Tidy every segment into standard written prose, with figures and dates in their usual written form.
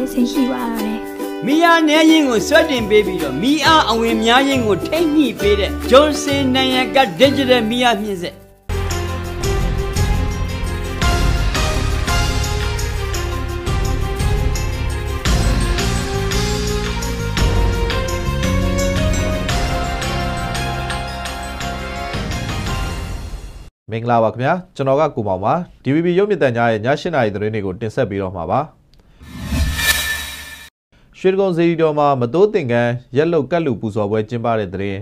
လည်းစိတ်ရှိပါရတယ်မီယာနေရင်ကိုဆွတ်တင်ပေးပြီးတော့မီအားအဝင်များရင်ကိုထိမ့်ညှိပေးတဲ့ဂျွန်စင်နိုင်ငံက Digital မီယာမြင့်စက်မင်္ဂလာပါခင်ဗျာကျွန်တော်ကကိုမောင်ပါ DVB ရုပ်မြင်သံကြားရဲ့ည8:00နာရီသတင်းတွေကိုတင်ဆက်ပေးတော့မှာပါရွှေတကုံစေတီတော်မှာမတိုးသင်္ကန်းရက်လုတ်ကတ်လူပူဇော်ပွဲကျင်းပတဲ့သတင်း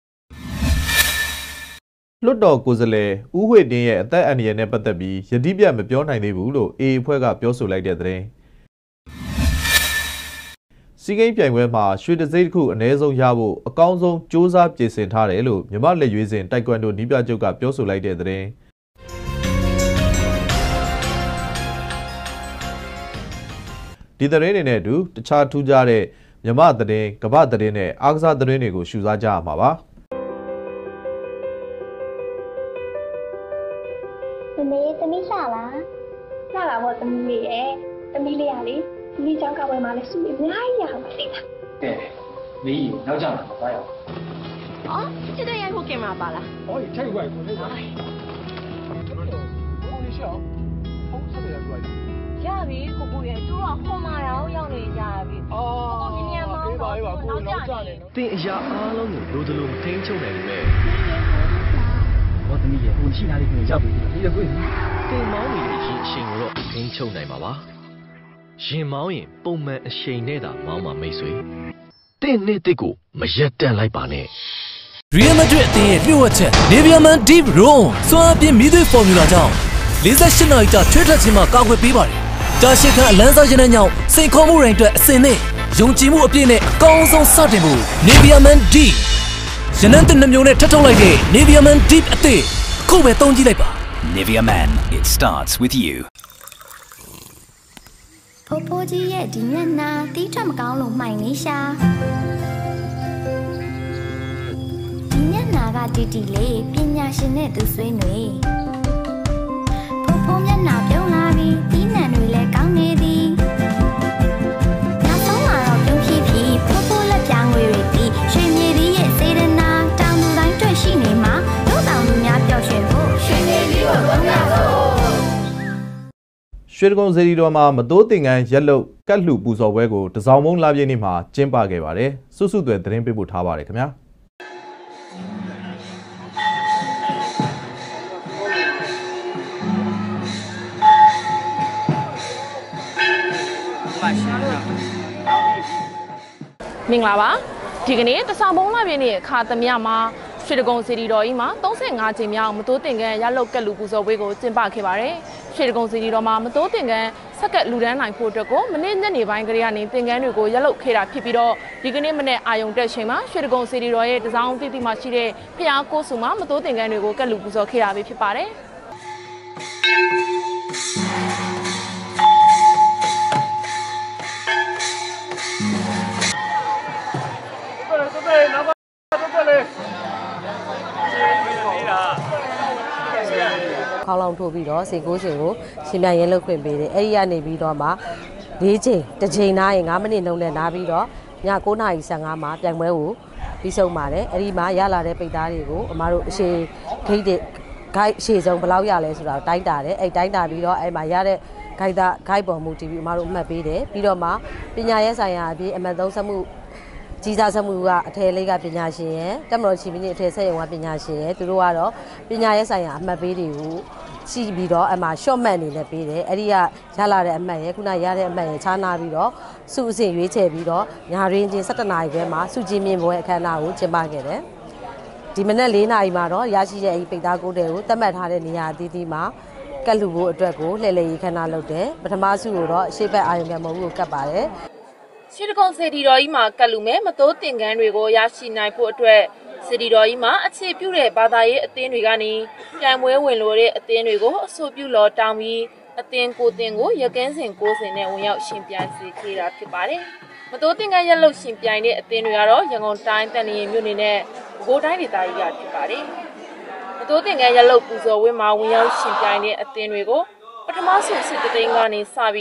လွတ်တော်ကိုယ်စားလှယ်ဦးဝှေ့တင်းရဲ့အသက်အန္တရာယ်နဲ့ပတ်သက်ပြီးယတိပြတ်မပြောနိုင်သေးဘူးလို့ AA အဖွဲ့ကပြောဆိုလိုက်တဲ့သတင်းစီးကိန်းပြိုင်ပွဲမှာရွှေတစိမ့်တစ်ခုအနည်းဆုံးရဖို့အကောင်းဆုံးစ조사ပြင်ဆင်ထားတယ်လို့မြမလက်ရွေးစင်တိုက်ကွမ်ဒိုနီးပြချုပ်ကပြောဆိုလိုက်တဲ့သတင်းဒီသတင်းတွေနဲ့အတူတခြားထူးခြားတဲ့မြမသတင်းကမ္ဘာသတင်းနဲ့အားကစားသတင်းတွေကိုရှုစားကြရမှာပါမမေသမီးရှာလားရှာတာပေါ့သမီးလေးရဲ့သမီးလေးကလေသမီးเจ้าကဝယ်မှာလဲစုအများကြီးရအောင်သိလားတဲ့မီးနောက်ကြမှာပါရအောင်အော်စစ်တဲ့ရိုက်ဖို့ကင်မရာပါလားဟောထိုက်ဝိုက်ကိုလေးပါဘုန်းကြီးရှောင်းဖုန်းဆက်ရလိုက်ရပြီကိုကိုရဲ့သူတို့ကခေါ်มาရောက်နေကြပြီအော်ကိုမြင်မှာပါပါကိုနောက်ကြနေနော်တင်အရာအားလုံးကိုလိုသလိုထိန်းချုပ်နိုင်ပေမဲ့ဘောသမီးရဲ့ဦးရှိသားလေးကိုရောက်ပြီဒီလိုကိုတင်မောင်းနေတဲ့အချိန်ကိုတော့ထိန်းချုပ်နိုင်ပါပါရင်မောင်းရင်ပုံမှန်အချိန်နဲ့သာမောင်းမှာမိတ်ဆွေတင့်နဲ့တစ်ကိုမရက်တန့်လိုက်ပါနဲ့ Real Madrid အသင်းရဲ့လျှို့ဝှက်ချက် Nivea Man Deep Room စွမ်းအပြည့်မီးသွေးဖော်မြူလာကြောင်း48နာရီကြာထွေးထွက်ခြင်းမှာကာကွယ်ပေးပါတယ်။ကြာရှည်ခံအလန်းစားခြင်းနဲ့ညောင်းစိန်ခေါ်မှုတွေအတွက်အစင်နဲ့ယုံကြည်မှုအပြည့်နဲ့အကောင်းဆုံးစတင်ဖို့ Nivea Man Deep ရနန်းတင်နှမျိုးနဲ့ထပ်ထုတ်လိုက်တဲ့ Nivea Man Deep အသစ်အခုပဲသုံးကြည့်လိုက်ပါ Nivea Man it starts with you ဖိုးဖိုးကြီးရဲ့ဒီညနာတီးထွက်မကောင်းလို့မှိုင်နေရှာဒီညနာကတီတီလေးပညာရှင်နဲ့သူဆွေးနွေးဖိုးဖိုးမျက်နှာပြုံးလာပြီးတီးနှံတွေလည်းကောင်းနေသည်နောက်ဆုံးမှာတော့ပြုံးဖြည်းဖြည်းဖိုးဖိုးလက်ပြငွေတွေပြီးရွှေမြေကြီးရဲ့စေတနာတောင်သူတိုင်းတွေ့ရှိနေမှာတို့တောင်သူများပျော်ရွှင်ဖို့ရွှေမြေကြီးကိုသုံးရဖို့ရွှေတကုံစေတီတော်မှာမတိုးသင်္ကန်းရက်လုတ်ကတ်လူပူဇော်ပွဲကိုတစောင်းမုံလာပြည့်နေ့မှာကျင်းပခဲ့ပါတယ်။စုစုသွယ်သတင်းပေးပို့ထားပါတယ်ခင်ဗျာ။မင်္ဂလာပါဒီကနေ့တစောင်းမုံလာပြည့်နေ့အခါသမယမှာရွှေတကုံစီတီတော်ကြီးမှာ35ကြိမ်မြောက်မတိုးသင်္ကန်းရလုတ်ကက်လူပူဇော်ပွဲကိုကျင်းပခဲ့ပါတယ်။ရွှေတကုံစီတီတော်မှာမတိုးသင်္ကန်းဆက်ကက်လူဒန်းနိုင်ဖို့အတွက်ကိုမနေ့ညနေပိုင်းကလေးကနေသင်္ကန်းတွေကိုရလုတ်ခဲ့တာဖြစ်ပြီးတော့ဒီကနေ့မနေ့အာယုံတက်ချိန်မှာရွှေတကုံစီတီတော်ရဲ့တစောင်းတိတိမှာရှိတဲ့ဖျားကိုစုမှာမတိုးသင်္ကန်းတွေကိုကက်လူပူဇော်ခဲ့တာပဲဖြစ်ပါတယ်။ခေါင်းလောင်ထိုးပြီးတော့စေကိုးရှင်ကိုရှင်ပြရဲလုတ်ခွင့်ပေးတယ်အဲ့ဒီကနေပြီးတော့မှ၄ချိန်တစ်ချိန်နားရင်9မိနစ်နှုန်းနဲ့နားပြီးတော့ည9:15မှာပြိုင်ပွဲကိုပြီးဆုံးပါတယ်အဲ့ဒီမှာရလာတဲ့ပိတ်သားတွေကိုအမားတို့အရှိဂိတ်အရှိဆုံးဘယ်လောက်ရလဲဆိုတာတိုင်းတာတယ်အဲ့တိုင်းတာပြီးတော့အဲ့မှာရတဲ့ဂိုက်ပေါ်မူတည်ပြီးအမားတို့အမှတ်ပေးတယ်ပြီးတော့မှပညာရေးဆိုင်ရာအပြင်အမှတ်သုံးစမှုကြီးစားစမှုကအထည်လေးကပညာရှင်ရယ်တက်မတော်ချီမင်းအထည်ဆက်ရုံကပညာရှင်ရယ်သူတို့ကတော့ပညာရေးဆိုင်ရာအမှတ်ပေးတွေကိုရှိပြီးတော့အမှ short mat အနေနဲ့ပေးတယ်အဲ့ဒီကရလာတဲ့အမှတ်ရယ်ခုနရတဲ့အမှတ်ရယ်ခြားနာပြီးတော့စုအစဉ်ရွေးချယ်ပြီးတော့ညာရင်းချင်း17နာရီခွဲမှာစုချင်းမြင့်ပွဲအခမ်းအနားကိုကျင်းပခဲ့တယ်ဒီမနက်4နာရီမှာတော့ရရှိတဲ့ပိတ်သားကိုတဲကိုသတ်မှတ်ထားတဲ့နေရာအသီးသီးမှာကတ်လူဖို့အတွက်ကိုလှည့်လည်ရေးခမ်းနားလုပ်တယ်ပထမစုကိုတော့ရှေ့ဘက်အာရုံခံမုံကိုကတ်ပါတယ်ရွှေတကုံစေတီတော်ကြီးမှာကတ်လူမဲ့မတိုးသင်္ကန်းတွေကိုရရှိနိုင်ဖို့အတွက်စေတီတော်ကြီးမှာအခြေပြုတဲ့ဘာသာရေးအသင်းတွေကနေပြိုင်ပွဲဝင်လို့တဲ့အသင်းတွေကိုအဆိုပြုလော်တောင်းပြီးအသင်းကိုတင်ကိုရကန်းစဉ်90နဲ့ဝင်ရောက်ရှင်ပြိုင်စေခဲ့တာဖြစ်ပါတယ်။မတိုးသင်္ကန်းရက်လုတ်ရှင်ပြိုင်တဲ့အသင်းတွေကတော့ရန်ကုန်တိုင်းတန်လျင်မြို့နယ်နဲ့ပဲခူးတိုင်းဒေသကြီးကဖြစ်ပါတယ်။မတိုးသင်္ကန်းရက်လုတ်ပူဇော်ဝင်းမှာဝင်ရောက်ရှင်ပြိုင်တဲ့အသင်းတွေကိုပထမဆုံးစစ်တသိန်းကနေစပြီး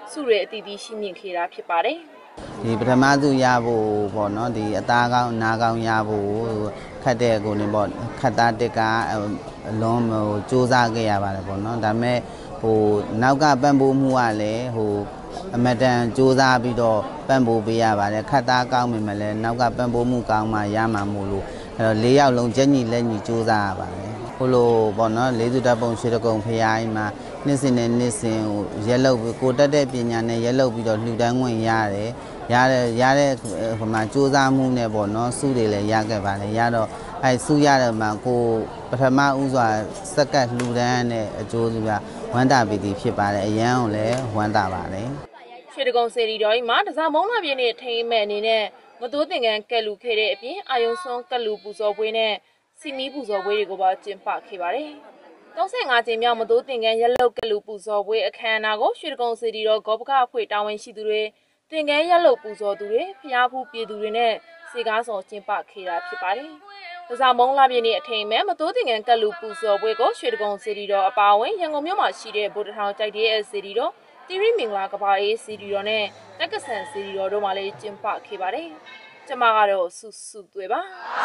စုရဲအတီးတီးရှိမြင့်ခဲ့တာဖြစ်ပါတယ်ဒီပထမစုရဖို့ပေါ့နော်ဒီအသားကောင်းနားကောင်းရဖို့ခက်တဲ့ကိုနေပေါ့ခက်သားတက်ကအလုံးဟိုစူးစမ်းခဲ့ရပါတယ်ပေါ့နော်ဒါပေမဲ့ဟိုနောက်ကပံ့ပိုးမှုကလည်းဟိုအမတန်စူးစမ်းပြီးတော့ပံ့ပိုးပေးရပါတယ်ခက်သားကောင်းပြီမလဲနောက်ကပံ့ပိုးမှုကောင်းမှရမှာမို့လို့အဲ့တော့၄ယောက်လုံးကျက်ညီလက်ညီစူးစမ်းရပါတယ်ဟိုလိုပေါ့နော်လေးစုတပ်ပုံရွှေတကုံဖျားကြီးမှာနှစ်စဉ်နဲ့နှစ်စဉ်ဟိုရဲလုပ်ပြီးကိုတက်တဲ့ပညာနဲ့ရဲလုပ်ပြီးတော့လှူဒန်းခွင့်ရတယ်ရတဲ့ဟိုမှာစူးစမ်းမှုနဲ့ပေါ့နော်စုတွေလည်းရခဲ့ပါလေရတော့အဲစုရတဲ့မှာကိုပထမဦးစွာစက်ကတ်လှူဒန်းတဲ့အကျိုးစုကဝမ်းတာပီတိဖြစ်ပါတယ်အရန်ကိုလည်းဝမ်းတာပါတယ်ရွှေတကုံစေတီတော်ကြီးမှာတစားမုံလာပြည့်နဲ့ထိန်မဲ့အနေနဲ့မတိုးသင်္ကန်းကက်လူခဲ့တဲ့အပြင်အာယုံစွန်းကက်လူပူဇော်ပွဲနဲ့စီမီပူဇော်ပွဲတွေကိုပါကျင်းပခဲ့ပါတယ်35ကြိမ်မြောက်မတိုးသင်္ကန်းရက်လုတ်ကလူပူဇော်ပွဲအခမ်းအနားကိုရွှေတကုံစေတီတော်ဂောပကအဖွဲ့တာဝန်ရှိသူတွေသင်္ကန်းရက်လုတ်ပူဇော်သူတွေဖျားဖူးပြည်သူတွေနဲ့စေကားဆောင်ကျင်းပခဲ့တာဖြစ်ပါတယ်။တစားမုံလာပြည့်နေ့အထိမ်းမဲ့မတိုးသင်္ကန်းကလူပူဇော်ပွဲကိုရွှေတကုံစေတီတော်အပါအဝင်ရန်ကုန်မြို့မှာရှိတဲ့ဗိုလ်တထောင်ကြိုက်တဲ့စေတီတော်တီရီမင်္ဂလာကဘာအေးစေတီတော်နဲ့တက္ကဆန်စေတီတော်တို့မှလည်းကျင်းပခဲ့ပါတယ်။ကျွန်မကတော့စုစုသွေးပါ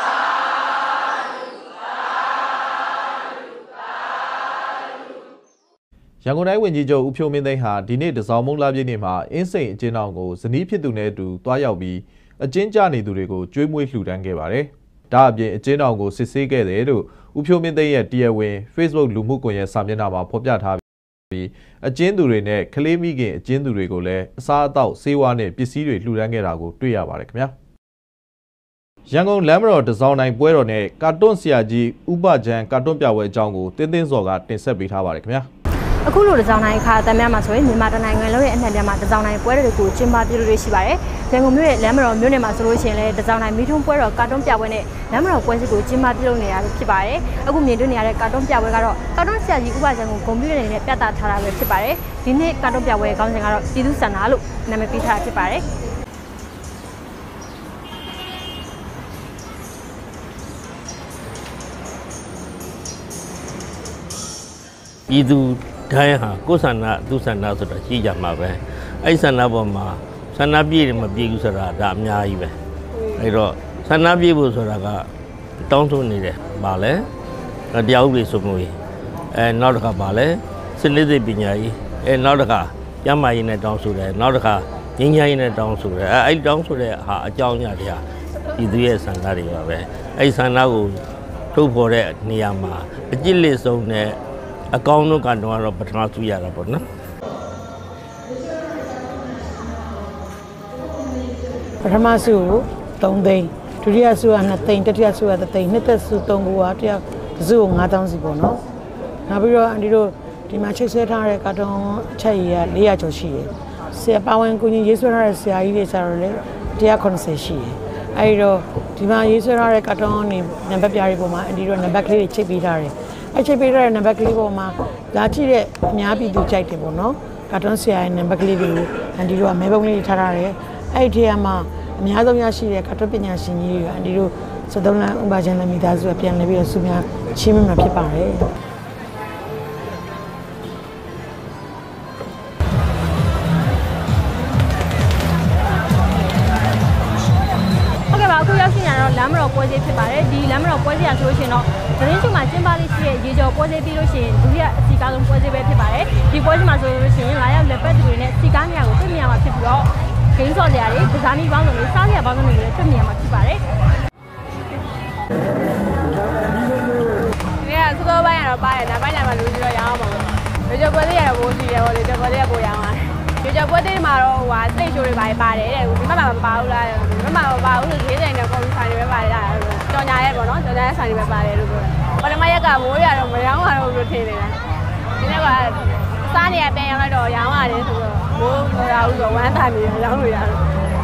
ရန်ကုန်တိုင်းဝန်ကြီးချုပ်ဦးဖြိုးမင်းသိန်းဟာဒီနေ့တစောင်းမုံလာပြည့်နေ့မှာအင်းစိန်အကျဉ်းအောင်ကိုဇနီးဖြစ်သူနဲ့အတူတွားရောက်ပြီးအကျဉ်းကျနေသူတွေကိုကျွေးမွေးလှူဒန်းခဲ့ပါတယ်။ဒါအပြင်အကျဉ်းအောင်ကိုစစ်ဆေးခဲ့တယ်လို့ဦးဖြိုးမင်းသိန်းရဲ့တရားဝင် Facebook လူမှုကွန်ရက်စာမျက်နှာမှာဖော်ပြထားပြီးအကျဉ်းသူတွေနဲ့ကလေးမိခင်အကျဉ်းသူတွေကိုလည်းအစားအသောက်ဆေးဝါးနဲ့ပစ္စည်းတွေလှူဒန်းခဲ့တာကိုတွေ့ရပါတယ်ခင်ဗျာ။ရန်ကုန်လမ်းမတော်တစောင်းတိုင်းပွဲတော်နဲ့ကာတွန်းဆရာကြီးဥပချမ်းကာတွန်းပြပွဲအကြောင်းကိုတင်းတင်းစော်ကတင်ဆက်ပေးထားပါတယ်ခင်ဗျာ။အခုလိုတစောင်းတိုင်းအခါအသံများမှာဆိုရင်မြန်မာတိုင်းနိုင်ငံလုံးရဲ့အနှံ့ပြားမှာတစောင်းတိုင်းပွဲတော်တွေကိုကျင်းပပြုလုပ်ရရှိပါတယ်။ရန်ကုန်မြို့ရဲ့လမ်းမတော်မြို့နယ်မှာဆိုလို့ရှိရင်လည်းတစောင်းတိုင်းမီထုံးပွဲတော်ကာတွန်းပြပွဲနဲ့လမ်းမတော်ပွဲစစ်ကိုကျင်းပပြုလုပ်နေရဖြစ်ပါတယ်။အခုမြင်တွေ့နေရတဲ့ကာတွန်းပြပွဲကတော့ကာတွန်းဆရာကြီးဥပချမ်းကိုဂုဏ်ပြုတဲ့အနေနဲ့ပြသထားတာပဲဖြစ်ပါတယ်။ဒီနေ့ကာတွန်းပြပွဲခေါင်းစဉ်ကတော့ပြည်သူ့ဆန္ဒလို့နာမည်ပေးထားတာဖြစ်ပါတယ်။ပြည်သူတိုင်းဟာကိုယ်ဆန္ဒသူဆန္ဒဆိုတာရှိကြမှာပဲအဲ့ဆန္ဒပေါ်မှာဆန္ဒပြည့်တယ်မပြည့်ဘူးဆိုတာဒါအများကြီးပဲအဲ့တော့ဆန္ဒပြည့်ဖို့ဆိုတာကတောင်းဆိုနေတယ်ဗာလဲတရားဥပဒေစိုးမိုးရေးနောက်တစ်ခါဗာလဲစနစ်သစ်ပညာရေးနောက်တစ်ခါကျန်းမာရေးနဲ့တောင်းဆိုတယ်နောက်တစ်ခါငြိမ်းချမ်းရေးနဲ့တောင်းဆိုတယ်အဲ့တောင်းဆိုတဲ့ဟာအကြောင်းအရာတွေဟာပြည်သူရဲ့ဆန္ဒတွေပါပဲအဲ့ဆန္ဒကိုထုတ်ဖော်တဲ့နေရာမှာအကျစ်လက်ဆုံးနဲ့အကောင်းဆုံးကတော့ပထမစုရတာပေါ့နော်ပထမစုကို3သိန်းဒုတိယစုက2သိန်းတတိယစုက3သိန်းနှစ်သက်စု3ခုကတရားစုကို9000စီပေါ့နော်နောက်ပြီးတော့အန်ဒီတို့ဒီမှာချိတ်ဆွဲထားတဲ့ကာတွန်းအချက်ကြီးက400ကျော်ရှိတယ်ဆရာပါဝင်ကိုကြီးရေးဆွဲထားတဲ့ဆရာကြီးတွေဆိုတော့လေ190ရှိတယ်အဲဒီတော့ဒီမှာရေးဆွဲထားတဲ့ကာတွန်းနေနံပါတ်ပြားတွေပေါ်မှာအန်ဒီတို့နံပါတ်ကလေးတွေချိတ်ပေးထားတယ်အချိတ်ပေးတဲ့နံပါတ်ကလေးပေါ်မှာလာကြည့်တဲ့အများပြည်သူကြိုက်တယ်ပေါ့နော်ကာတွန်းဆရာရဲ့နံပါတ်ကလေးတွေကိုအန်ဒီတို့ကမဲပုံးလေးထားထားတယ်အဲ့ဒီထဲမှာအများဆုံးရရှိတဲ့ကာတွန်းပညာရှင်ကြီးတွေကအန်ဒီတို့73လမ်းဥပချမ်းနဲ့မိသားစုကပြန်လည်ပြီးတော့ဆုများချင်းမြတ်ဖြစ်ပါတယ်အခုရောက်ရှိရတော့လမ်းမတော်ပွဲစစ်ဖြစ်ပါတယ်ဒီလမ်းမတော်ပွဲစစ်ရဆိုလို့ရှိရင်တော့သတင်းချုပ်မှာကျင်းပလေးရှိတဲ့ရေကျော်ပွဲစစ်ပြီးလို့ရှိရင်ဒုတိယအစီကားဆုံးပွဲစစ်ပဲဖြစ်ပါတယ်ဒီပွဲစစ်မှာဆိုလို့ရှိရင်လာရောက်လက်ပတ်တွေနဲ့စီကားနေရာကိုတွေ့မြင်ရမှာဖြစ်ပြီးတော့ဂိမ်းဆော်စရာတွေကစားမီပေါင်းစုံတွေစားစရာပေါင်းစုံတွေလည်းတွေ့မြင်ရမှာဖြစ်ပါတယ်ဒီကစကောပိုင်းရတော့ပါတယ်ဒါပိုင်းညမှာလူကြီးတော့ရအောင်ပါဘူးရေကျော်ပွဲစစ်ရတော့ဘိုးစီတယ်ဟောလေကျော်ပွဲစစ်ကပိုရအောင်ရေကျော်ပွဲစစ်မှာတော့ဟိုစိတ်ရှိုးတွေပါတယ်တဲ့ဒီမှာမပါဘူးလားဒီမှာမပါဘူးလို့ရေးတယ်နဲ့ကွန်ပျူတာတွေပဲပါတယ်လားကြော်ညာရဲ့ပေါ့နော်ကြော်ညာရဲ့ဆိုင်တွေပဲပါတယ်လို့ပြောပထမရက်ကမိုးရတော့မရောင်းရတော့လို့ထင်နေတာဒီနေ့ကစားနေရပြန်ရောက်လိုက်တော့ရောင်းရတယ်ဆိုတော့မိုးမရဘူးဆိုဝမ်းသာနေရောင်းလို့ရတယ်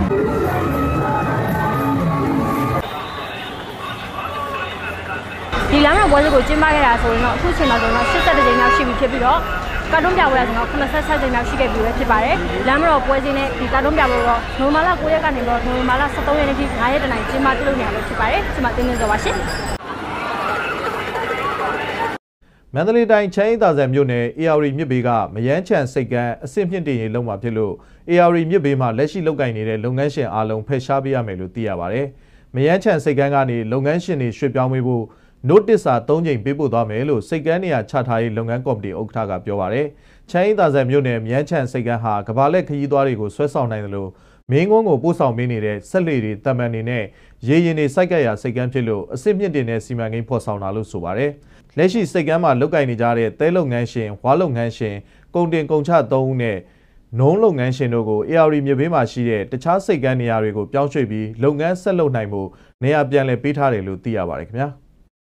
ဒီလမ်းမှာပွဲစစ်ကိုကျင်းပခဲ့တာဆိုရင်တော့အခုချိန်မှာဆိုတော့82ကြိမ်လောက်ရှိပြီဖြစ်ပြီးတော့ကာတွန်းပြပွဲဆိုတော့86ကြိမ်လောက်ရှိခဲ့ပြီပဲဖြစ်ပါတယ်လမ်းမတော်ပွဲစဉ်နဲ့ဒီကာတွန်းပြပွဲတော့နိုမာလာ9ရက်ကနေတော့နိုမာလာ13ရက်နေ့ထိ9ရက်တနိုင်ကျင်းပပြုလုပ်နေရလို့ဖြစ်ပါတယ်ကျွန်မတင်းနေစောပါရှင်မန္တလေးတိုင်းချမ်းသာဆန်မြို့နယ် AR မြစ်ဘေးကမယန်းချံစိတ်ကမ်းအဆင့်မြင့်တင်ရေးလုပ်မှာဖြစ်လို့ AR မြစ်ဘေးမှာလက်ရှိလုပ်ကိုင်နေတဲ့လုပ်ငန်းရှင်အားလုံးဖယ်ရှားပေးရမယ်လို့သိရပါတယ်။မယန်းချံစိတ်ကမ်းကနေလုပ်ငန်းရှင်တွေရွှေ့ပြောင်းပေးဖို့ notice စာ3ကြိမ်ပေးပို့သွားမယ်လို့စိတ်ကမ်းနေရာချထားရေးလုပ်ငန်းကော်မတီဥက္ကဋ္ဌကပြောပါတယ်။ချမ်းသာဆန်မြို့နယ်မယန်းချံစိတ်ကမ်းဟာကဘာလက်ခရီးသွားတွေကိုဆွဲဆောင်နိုင်တယ်လို့မင်းကုန်းကိုပို့ဆောင်ပေးနေတဲ့ဆက်လက်တွေတမန်တွေနဲ့ရေရင်တွေစိုက်ကပ်ရာစိတ်ကမ်းဖြစ်လို့အစစ်မြင့်တင်တဲ့စီမံကိန်းဖော်ဆောင်တာလို့ဆိုပါတယ်။လက်ရှိစိတ်ကမ်းမှာလုတ်ကင်နေကြတဲ့သဲလုပ်ငန်းရှင်ဝါလုပ်ငန်းရှင်ကုန်တင်ကုန်ချ3ဦးနဲ့နုံးလုပ်ငန်းရှင်တို့ကို AR မြေဘေးမှာရှိတဲ့တခြားစိတ်ကမ်းနေရာတွေကိုပြောင်းရွှေ့ပြီးလုပ်ငန်းဆက်လုပ်နိုင်ဖို့နေရာပြန်လည်ပေးထားတယ်လို့သိရပါတယ်ခင်ဗျာ။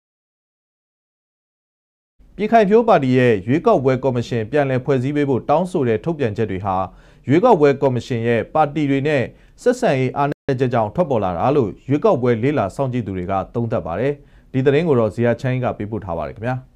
ပြည်ခိုင်ဖြိုးပါတီရဲ့ရွေးကောက်ပွဲကော်မရှင်ပြန်လည်ဖွဲ့စည်းပေးဖို့တောင်းဆိုတဲ့ထုတ်ပြန်ချက်တွေဟာရွေးကောက်ပွဲကော်မရှင်ရဲ့ပါတီတွေနဲ့ဆက်ဆံရေးအားနည်းချက်ကြောင့်ထွက်ပေါ်လာတာလို့ရွေးကောက်ပွဲလေးလာစောင့်ကြည့်သူတွေကသုံးသပ်ပါတယ်။ဒီသတင်းကိုတော့ဇီယာချမ်းကပေးပို့ထားပါတယ်ခင်ဗျာ။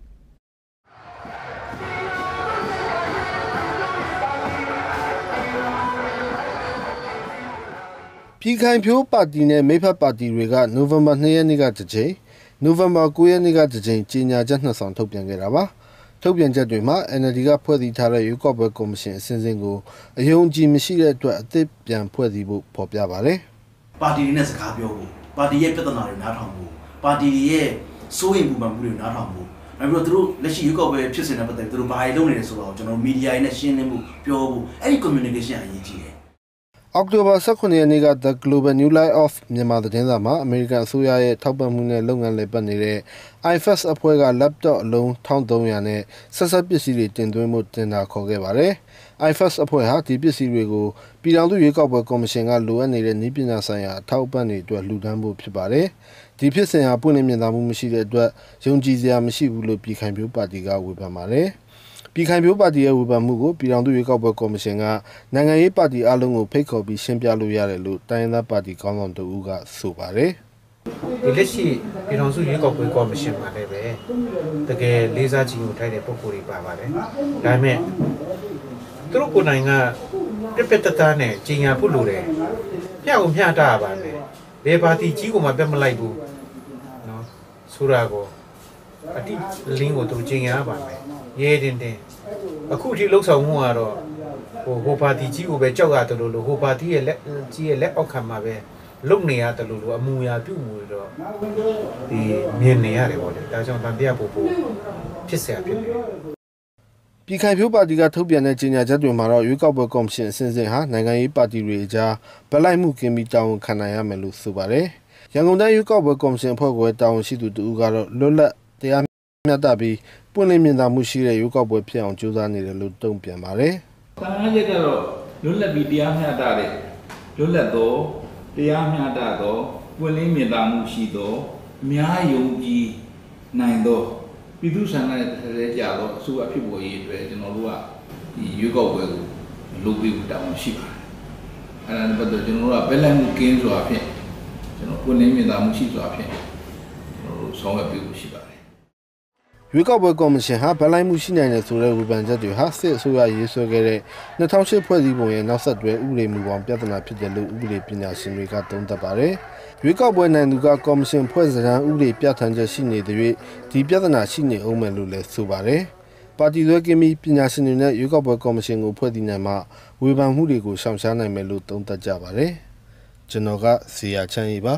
ပြည်ခိုင်ဖြိုးပါတီနဲ့မိဖက်ပါတီတွေကနိုဝင်ဘာ2ရက်နေ့ကတစ်ကြိမ်နိုဝင်ဘာ9ရက်နေ့ကတစ်ကြိမ်ကြေညာချက်2ဆောင်ထုတ်ပြန်ခဲ့တာပါထုတ်ပြန်ချက်တွေမှာ NLD ကဖွဲ့စည်းထားတဲ့ရွေးကောက်ပွဲကော်မရှင်အစဉ်စဉ်ကိုအယုံကြည်မရှိတဲ့အတွက်အသစ်ပြန်ဖွဲ့စည်းဖို့ဖော်ပြပါတယ်ပါတီတွေနဲ့စကားပြောဖို့ပါတီရဲ့ပြဿနာတွေနားထောင်ဖို့ပါတီတွေရဲ့စိုးရိမ်ပူပန်မှုတွေနားထောင်ဖို့နောက်ပြီးတော့သူတို့လက်ရှိရွေးကောက်ပွဲဖြစ်စဉ်နဲ့ပတ်သက်ပြီးသူတို့ဘာတွေလုပ်နေလဲဆိုတော့ကျွန်တော်မီဒီယာတွေနဲ့ရှင်းလင်းမှုပြောဖို့အဲ့ဒီ communication အရေးကြီးတယ်အောက်တိုဘာ18ရက်နေ့က The Global New Light of မြန်မာသတင်းစာမှာအမေရိကန်အစိုးရရဲ့ထောက်ပံ့မှုနဲ့လုပ်ငန်းလည်ပတ်နေတဲ့ IFAS အဖွဲ့က laptop အလုံး1300နဲ့ဆက်ဆက်ပစ္စည်းတွေတင်သွင်းမှုတင်တာခေါ်ခဲ့ပါတယ်။ IFAS အဖွဲ့ဟာဒီပစ္စည်းတွေကိုပြည်ထောင်စုရွေးကောက်ပွဲကော်မရှင်ကလိုအပ်နေတဲ့နည်းပညာဆိုင်ရာအထောက်အပံ့တွေအတွက်လှူဒါန်းဖို့ဖြစ်ပါတယ်။ဒီဖြစ်စဉ်ဟာပွင့်လင်းမြင်သာမှုမရှိတဲ့အတွက်ယုံကြည်စရာမရှိဘူးလို့ပြည်ခိုင်ဖြိုးပါတီကဝေဖန်ပါတယ်။ပြည်ခိုင်ဖြိုးပါတီရဲ့ဝေဖန်မှုကိုပြည်ထောင်စုရွေးကောက်ပွဲကော်မရှင်ကနိုင်ငံရေးပါတီအလုံးကိုဖိတ်ခေါ်ပြီးရှင်းပြလို့ရတယ်လို့တိုင်းရင်းသားပါတီခေါင်းဆောင်တဦးကဆိုပါတယ်ဒီလက်ရှိပြည်ထောင်စုရွေးကောက်ပွဲကော်မရှင်မှာလည်းပဲတကယ်လေးစားခြင်းကိုထိုက်တဲ့ပုံကိုယ်တွေပါပါတယ်ဒါပေမဲ့သူတို့ကိုယ်တိုင်ကပြပတတာနဲ့ကြီးညာဖို့လိုတယ်မျှအောင်မျှတာပါမယ်ဘယ်ပါတီကြီးကိုမှပြတ်မလိုက်ဘူးနော်ဆိုတာကိုအတိလင်းကိုသူကြီးညာပါမယ်ရဲတင်အခုထိလှုပ်ဆောင်မှုကတော့ဟိုပါတီကြီးကိုပဲကြောက်ရတယ်လို့ဟိုပါတီရဲ့လက်ကြီးရဲ့လက်အောက်ခံမှာပဲလုံနေရတယ်လို့အမူအရာပြုမှုတွေတော့ဒီမြင်နေရတယ်ပေါ့လေဒါကြောင့်တန်တရားပို့ဖြစ်เสียဖြစ်တယ်ပြည်ခိုင်ဖြိုးပါတီကထုတ်ပြန်တဲ့ကြေညာချက်တွေမှာတော့ရွေးကောက်ပွဲကော်မရှင်အစဉ်စဉ်ဟာနိုင်ငံရေးပါတီတွေအကြားဗလိုက်မှုကင်းပြီးတာဝန်ခံနိုင်ရမယ်လို့ဆိုပါတယ်ရန်ကုန်တိုင်းရွေးကောက်ပွဲကော်မရှင်အဖွဲ့ကတာဝန်ရှိသူတူကတော့လွတ်လပ်တရားမျှတပြီးပွင့်လင်းမြင်သာမှုရှိတဲ့ရွေးကောက်ပွဲဖြစ်အောင်ကြိုးစားနေတယ်လို့တုံ့ပြန်ပါတယ်။တားရကတော့လွတ်လပ်ပြီးတရားမျှတတဲ့လွတ်လပ်သောတရားမျှတသောပွင့်လင်းမြင်သာမှုရှိသောအများယုံကြည်နိုင်သောပြည်သူ့ဆန္ဒနဲ့တည်းကြသောအစိုးရဖြစ်ပေါ်ရေးအတွက်ကျွန်တော်တို့ကဒီရွေးကောက်ပွဲကိုလုပ်ပြီးတောင်းရှိပါတယ်။အဲဒါနဲ့ပတ်သက်ကျွန်တော်တို့ကဘယ်လိုက်မှုကင်းစွာဖြင့်ကျွန်တော်ပွင့်လင်းမြင်သာမှုရှိစွာဖြင့်ကျွန်တော်တို့ဆောင်ရွက်ပေးဖို့ရှိပါတယ်ရွေးကောက်ပွဲကော်မရှင်ဟာဗလိုက်မှုရှိနိုင်တဲ့ဆိုတဲ့ဝေဖန်ချက်တွေဟာစစ်အစိုးရရေးဆွဲခဲ့တဲ့2008ဖွဲ့စည်းပုံရဲ့နောက်ဆက်တွဲဥပဒေမူပေါင်းပြဿနာဖြစ်တယ်လို့ဥပဒေပညာရှင်တွေကသုံးသပ်ပါတယ်။ရွေးကောက်ပွဲနိုင်သူကကော်မရှင်ဖွဲ့စည်းတဲ့ဥပဒေပြဋ္ဌာန်းချက်ရှိနေတဲ့၍ဒီပြဿနာရှိနေအောင်မယ်လို့လည်းဆိုပါတယ်။ပါတီသွဲကင်းပြီးပညာရှင်တွေနဲ့ရွေးကောက်ပွဲကော်မရှင်ကိုဖွဲ့တည်နိုင်မှဝေဖန်မှုတွေကိုရှောင်ရှားနိုင်မယ်လို့သုံးသပ်ကြပါတယ်။ကျွန်တော်ကဇီယာချမ်းရီပါ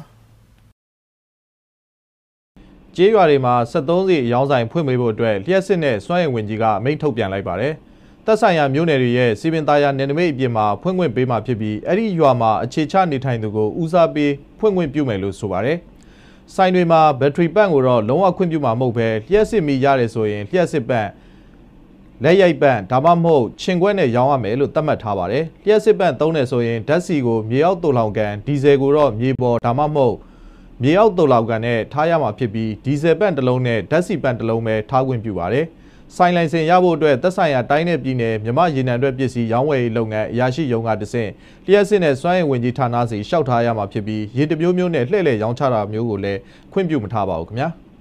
ကျေးရွာတွေမှာ73စီအယောင်းဆိုင်ဖွင့်ပေးဖို့အတွက်လျှက်စစ်နဲ့စွမ်းရည်ဝင်ကြီးကအမိန့်ထုတ်ပြန်လိုက်ပါတယ်။သက်ဆိုင်ရာမြို့နယ်တွေရဲ့စီပင်သားရနယ်နိမိတ်အပြင်မှာဖွင့်ခွင့်ပေးမှာဖြစ်ပြီးအဲ့ဒီရွာမှာအခြေချနေထိုင်သူကိုဦးစားပေးဖွင့်ခွင့်ပြုမယ်လို့ဆိုပါတယ်။ဆိုင်တွေမှာဘက်ထရီပန့်ကိုတော့လုံးဝခွင့်ပြုမှာမဟုတ်ဘဲလျှက်စစ်မီရတယ်ဆိုရင်လျှက်စစ်ပန့်လက်ရိုက်ပန့်ဒါမှမဟုတ်ခြင်ခွက်နဲ့ရောင်းရမယ်လို့သတ်မှတ်ထားပါတယ်။လျှက်စစ်ပန့်သုံးတယ်ဆိုရင်ဓာတ်ဆီကိုမြေအောက်တူလောင်ကန်ဒီဇယ်ကိုတော့မြေပေါ်ဒါမှမဟုတ်မြေအောက်တူလောင်ကန်နဲ့ထားရမှာဖြစ်ပြီးဒီဇယ်ပန့်တစ်လုံးနဲ့ဓာတ်ဆီပန့်တစ်လုံးပဲထားခွင့်ပြုပါတယ်။ဆိုင်လိုင်စင်ရဖို့အတွက်သက်ဆိုင်ရာတိုင်းနယ်ပြည်နယ်မြမရေနံအတွက်ပစ္စည်းရောင်းဝယ်ရေးလုပ်ငန်းအရာရှိရုံးကတဆင့်လျှက်စစ်နဲ့စွမ်းရည်ဝင်ကြီးဌာနစီလျှောက်ထားရမှာဖြစ်ပြီးရေတမျိုးမျိုးနဲ့လှည့်လည်ရောင်းချတာမျိုးကိုလည်းခွင့်ပြုမထားပါဘူးခင်ဗျာ။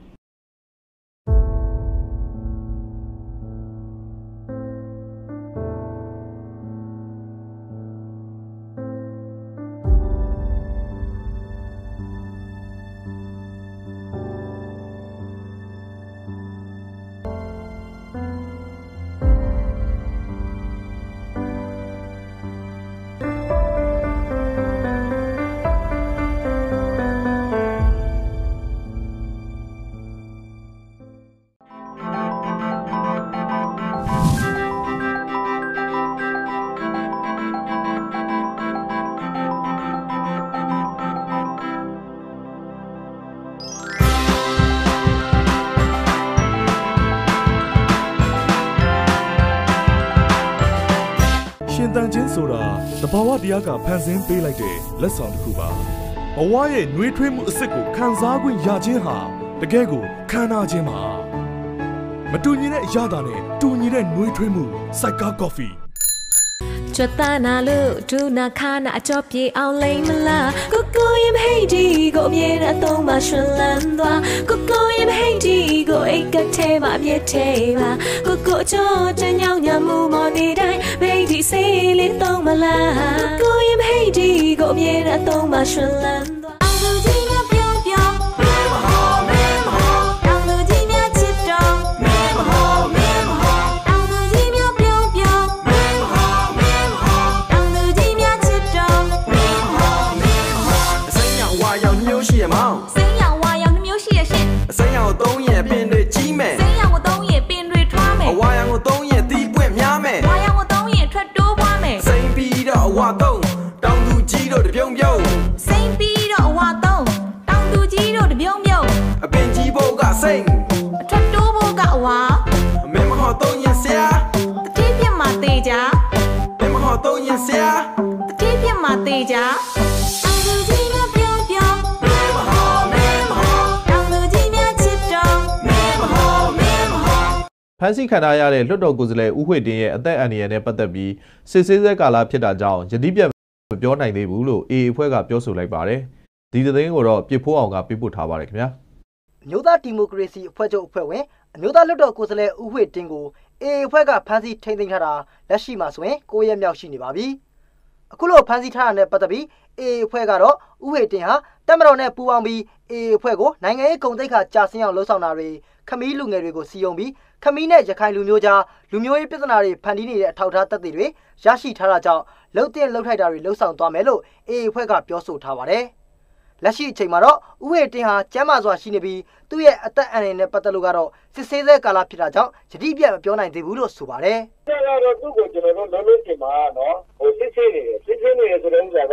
ရှင်တန်ချင်းဆိုတာသဘာဝတရားကဖန်ဆင်းပေးလိုက်တဲ့လက်ဆောင်တစ်ခုပါဘဝရဲ့နှွေးထွေးမှုအစစ်ကိုခံစားခွင့်ရခြင်းဟာတကယ်ကိုခံနာခြင်းပါမတူညီတဲ့အရာသာနဲ့တူညီတဲ့နှွေးထွေးမှုစိုက်ကားကော်ဖီချွတ်တာနာလို့ဒူနာခါနာအကြောပြေအောင်လိမ့်မလားကိုကိုရင်ဟိတ်ဒီကိုအမြဲတမ်းသုံးပါရှင်လန်းသွားကိုကိုရင်ဟိတ်ဒီကိုအိတ်ကထဲမှာအမြဲထဲပါကိုကိုကြောတညောင်ညမှုမော်နေတိုင်းဟိတ်ဒီစေးလေးသုံးမလားကိုကိုရင်ဟိတ်ဒီကိုအမြဲတမ်းသုံးပါရှင်လန်းသွားအောင်လူကြီးများပြောပြောမဲမဟောမဲမဟောအောင်လူကြီးများချစ်တော်မဲမဟောမဲမဟောအောင်လူကြီးများပြောပြောမဲမဟောမဲမဟောအောင်လူကြီးများချစ်တော်မဲမဟောမဲမဟောအစိမ်းရောင်ဝါရောင်မျိုးရှိရမောင်းစိမ်းရောင်ဝါရောင်မျိုးရှိရရှင်အစိမ်းရောင်သုံးရင်ပင်တွေကြီးမယ်စိမ်းရောင်ကိုသုံးရင်ပင်တွေထွားမယ်အဝါရောင်ကိုသုံးရင်သီးပွင့်များမယ်ဝါရောင်ကိုသုံးရင်ထွက်တိုးပွားမယ်စိမ်းပြီးတော့အဝါသုံးတောင်သူကြီးတို့တပြုံပြုံစိမ်းပြီးတော့အဝါသုံးတောင်သူကြီးတို့တပြုံပြုံအပင်ကြီးဘုတ်ကစိမ်းအထွက်တိုးဘုတ်ကအဝါမင်းမဟောသုံးရင်ဆရာတတိပြတ်မှာသေးကြမင်းမဟောသုံးရင်ဆရာတတိပြတ်မှာသေးကြတောင်သူကြီးများပြောပြောမင်းမဟောမင်းမဟောတောင်သူကြီးများချစ်တော်မင်းမဟောမင်းမဟောဖန်ဆီးခံထားရတဲ့လွှတ်တော်ကိုယ်စားလှယ်ဦးဝှေ့တင်းရဲ့အသက်အန္တရာယ်နဲ့ပတ်သက်ပြီးစစ်ဆေးဆဲကာလဖြစ်တာကြောင့်ယတိပြတ်မပြောနိုင်သေးဘူးလို့ AA အဖွဲ့ကပြောဆိုလိုက်ပါတယ်။ဒီသတင်းကိုတော့ပြစ်ဖိုးအောင်ကပေးပို့ထားပါတယ်ခင်ဗျာ။မျိုးသားဒီမိုကရေစီအဖွဲ့ချုပ်အဖွဲ့ဝင်အမျိုးသားလွှတ်တော်ကိုယ်စားလှယ်ဦးဝှေ့တင်းကို AA အဖွဲ့ကဖမ်းဆီးထိန်းသိမ်းထားတာလက်ရှိမှာဆိုရင်9ရက်မြောက်ရှိနေပါပြီ။အခုလိုဖမ်းဆီးထားတာနဲ့ပတ်သက်ပြီး AA အဖွဲ့ကတော့ဦးဝှေ့တင်းဟာတပ်မတော်နဲ့ပူးပေါင်းပြီး AA အဖွဲ့ကိုနိုင်ငံရေးဂုဏ်သိက္ခာကြာဆင်းအောင်လှုံ့ဆော်တာတွေခမီးလူငယ်တွေကိုစီယုံပြီးခမီးနဲ့ရခိုင်လူမျိုးကြားလူမျိုးရေးပြဿနာတွေဖန်တီးနေတဲ့အထောက်အထားသက်သေတွေရရှိထားတာကြောင့်လှုပ်တင်လှုပ်ထိုက်တာတွေလှုံ့ဆော်သွားမယ်လို့ AA အဖွဲ့ကပြောဆိုထားပါတယ်။လက်ရှိအချိန်မှာတော့ဦးဝှေ့တင်းဟာကျမ်းမာစွာရှိနေပြီးသူ့ရဲ့အသက်အန္တရာယ်နဲ့ပတ်သက်လို့ကတော့စစ်ဆေးဆဲကာလဖြစ်တာကြောင့်ယတိပြတ်မပြောနိုင်သေးဘူးလို့ဆိုပါတယ်။ဒါကတော့သူ့ကိုကျွန်တော်တို့လုံးလုံးချိန်မှာနော်စစ်ဆေးနေတယ်ဆိုတဲ့ဥစ္စာက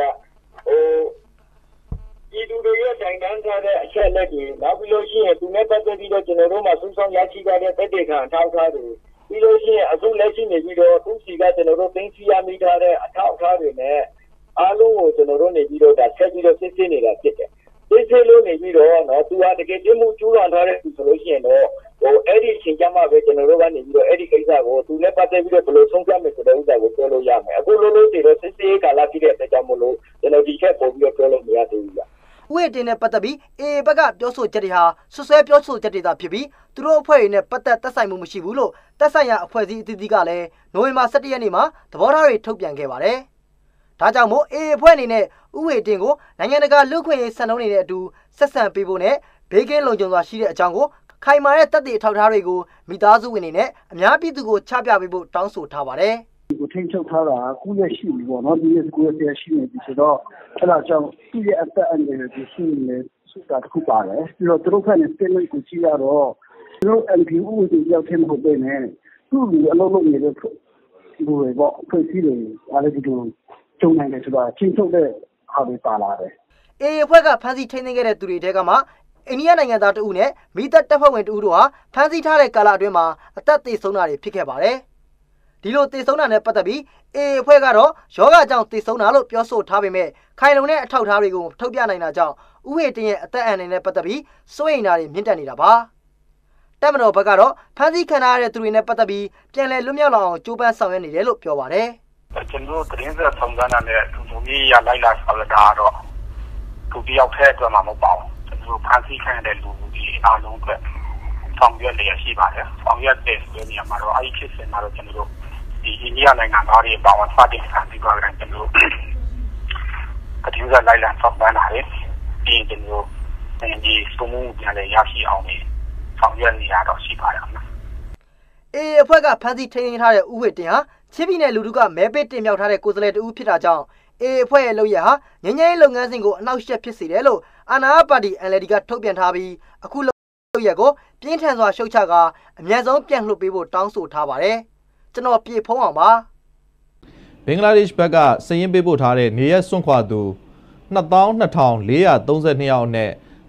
ဒီလူတွေရဲ့တိုင်တန်းထားတဲ့အချက်လက်တွေနောက်ပြီးလို့ရှိရင်သူနဲ့ပတ်သက်ပြီးတော့ကျွန်တော်တို့မှာစုဆောင်ရရှိထားတဲ့သက်သေခံအထောက်အထားတွေပြီးလို့ရှိရင်အခုလက်ရှိနေပြီးတော့သူစီကကျွန်တော်တို့သိသိရမိထားတဲ့အထောက်အထားတွေနဲ့အားလုံးကိုကျွန်တော်တို့နေပြီးတော့ဒါဆက်ပြီးတော့စစ်ဆေးနေတာဖြစ်တယ်။စစ်ဆေးလို့နေပြီးတော့နော်သူဟာတကယ်တည်းမှုကျူးလွန်ထားတဲ့သူဆိုလို့ရှိရင်တော့အဲ့ဒီအချိန်ကျမှပဲကျွန်တော်တို့ကနေပြီးတော့အဲ့ဒီကိစ္စကိုသူနဲ့ပတ်သက်ပြီးတော့ဘယ်လိုဆုံးဖြတ်မယ်ဆိုတဲ့ဥစ္စာကိုပြောလို့ရမယ်။အခုလုံးလုံးတည်တော့စစ်ဆေးကာလဖြစ်တဲ့အတွက်ကြောင့်မလို့ကျွန်တော်ဒီချက်ပို့ပြီးတော့ပြောလို့မရသေးဘူးဗျ။ဦးဝှေ့တင်းနဲ့ပတ်သက်ပြီး AA ဘက်ကပြောဆိုချက်တွေဟာဆွဆွဲပြောဆိုချက်တွေသာဖြစ်ပြီးသူတို့အဖွဲ့တွေနဲ့ပတ်သက်သက်ဆိုင်မှုမရှိဘူးလို့သက်ဆိုင်ရာအဖွဲ့အစည်းအသီးသီးကလည်းနိုဝင်ဘာ17ရက်နေ့မှာသဘောထားတွေထုတ်ပြန်ခဲ့ပါတယ်။ဒါကြောင့်မို့ AA အဖွဲ့အနေနဲ့ဦးဝှေ့တင်းကိုနိုင်ငံတကာလူ့ခွင့်ရေးစံနှုန်းတွေနဲ့အတူဆက်ဆံပေးဖို့နဲ့ဘေးကင်းလုံခြုံစွာရှိတဲ့အကြောင်းကိုခိုင်မာတဲ့သက်သေအထောက်အထားတွေကိုမိသားစုဝင်တွေနဲ့အများပြည်သူကိုချပြပေးဖို့တောင်းဆိုထားပါတယ်။ကိုထိန်းချုပ်ထားတာ9ရက်ရှိပြီပေါ့နော်ဒီနေ့9ရက်ရှိနေပြီဆိုတော့အဲ့ဒါကြောင့်သူ့ရဲ့အသက်အန္တရာယ်ကိုရှိနေဆိုတာတစ်ခုပါတယ်ပြီးတော့သူတို့ဖက်နဲ့ statement ကိုကြည့်ရတော့သူတို့ NPU ကိုရောက်တဲ့မဟုတ်ဘဲနဲ့သူ့လူအလုံးလုံးနေတဲ့လူတွေပေါ့ဖွဲ့စည်းတွေအားလည်းဒီလိုကျုံနိုင်တယ်ဆိုတာချင်းထုတ်တဲ့ဟာတွေပါလာတယ်။ AA အဖွဲ့ကဖမ်းဆီးထိန်းသိမ်းခဲ့တဲ့သူတွေထဲကမှအိန္ဒိယနိုင်ငံသားတဦးနဲ့မိသက်တပ်ဖွဲ့ဝင်တဦးတို့ဟာဖမ်းဆီးထားတဲ့ကာလအတွင်းမှာအသက်သေဆုံးတာတွေဖြစ်ခဲ့ပါတယ်။ဒီလိုသေဆုံးတာနဲ့ပတ်သက်ပြီး AA အဖွဲ့ကတော့ယောဂကြောင့်သေဆုံးတာလို့ပြောဆိုထားပေမဲ့ခိုင်လုံတဲ့အထောက်အထားတွေကိုထုတ်ပြနိုင်တာကြောင့်ဦးဝှေ့တင်းရဲ့အသက်အန္တရာယ်နဲ့ပတ်သက်ပြီးစိုးရိမ်တာတွေမြင့်တက်နေတာပါ။တပ်မတော်ဘက်ကတော့ဖမ်းဆီးခံရတဲ့သူတွေနဲ့ပတ်သက်ပြီးပြန်လည်လွတ်မြောက်လာအောင်ကြိုးပမ်းဆောင်ရွက်နေတယ်လို့ပြောပါတယ်။ကျွန်တော်တို့သတင်းစာဆောင်စမ်းတာနဲ့သူတို့ကြီးရလိုက်လာဆောင်တာတော့သူတယောက်တည်းအတွက်မှမဟုတ်ပါဘူး။ကျွန်တော်ဖမ်းဆီးခံရတဲ့လူကြီးအားလုံးအတွက်ဆောင်ရွက်လျက်ရှိပါတယ်။ဆောင်ရွက်တဲ့နေရာမှာတော့အဲ့ဒီဖြစ်စဉ်မှာတော့ကျွန်တော်တို့ဒီအိန္ဒိယနိုင်ငံသားတွေပါဝင်စတင်ခံပြီးတော့ကျွန်တော်တို့သတင်းစာလိုက်လာဆောင်ပန်းလာတယ်ပြီးကျွန်တော်ဒီစုံမှုပြန်လည်ရရှိအောင်ဆောင်ရွက်နေရတော့ရှိပါတယ်။AA အဖွဲ့ကဖမ်းဆီးထိန်းသိမ်းထားတဲ့ဦးဝှေ့တင်းဟာချင်းပြည်နယ်လူထုကမဲပေးတင်မြှောက်ထားတဲ့ကိုယ်စားလှယ်တဦးဖြစ်တာကြောင့် AA အဖွဲ့ရဲ့လုပ်ရဟာငြိမ်းချမ်းရေးလုပ်ငန်းစဉ်ကိုအနှောက်အယှက်ဖြစ်စေတယ်လို့အာဏာရပါတီ NLD ကထုတ်ပြန်ထားပြီးအခုလုပ်ရကိုပြင်းထန်စွာရှုတ်ချကာအများဆုံးပြန်လွှတ်ပေးဖို့တောင်းဆိုထားပါတယ်။ကျွန်တော်ပြေဖုံးအောင်ပါဘင်္ဂလားဒေ့ရှ်ဘက်ကစည်ရင်းပေးပို့ထားတဲ့နေရက်စွန့်ခွာသူ22,432ယောက်နဲ့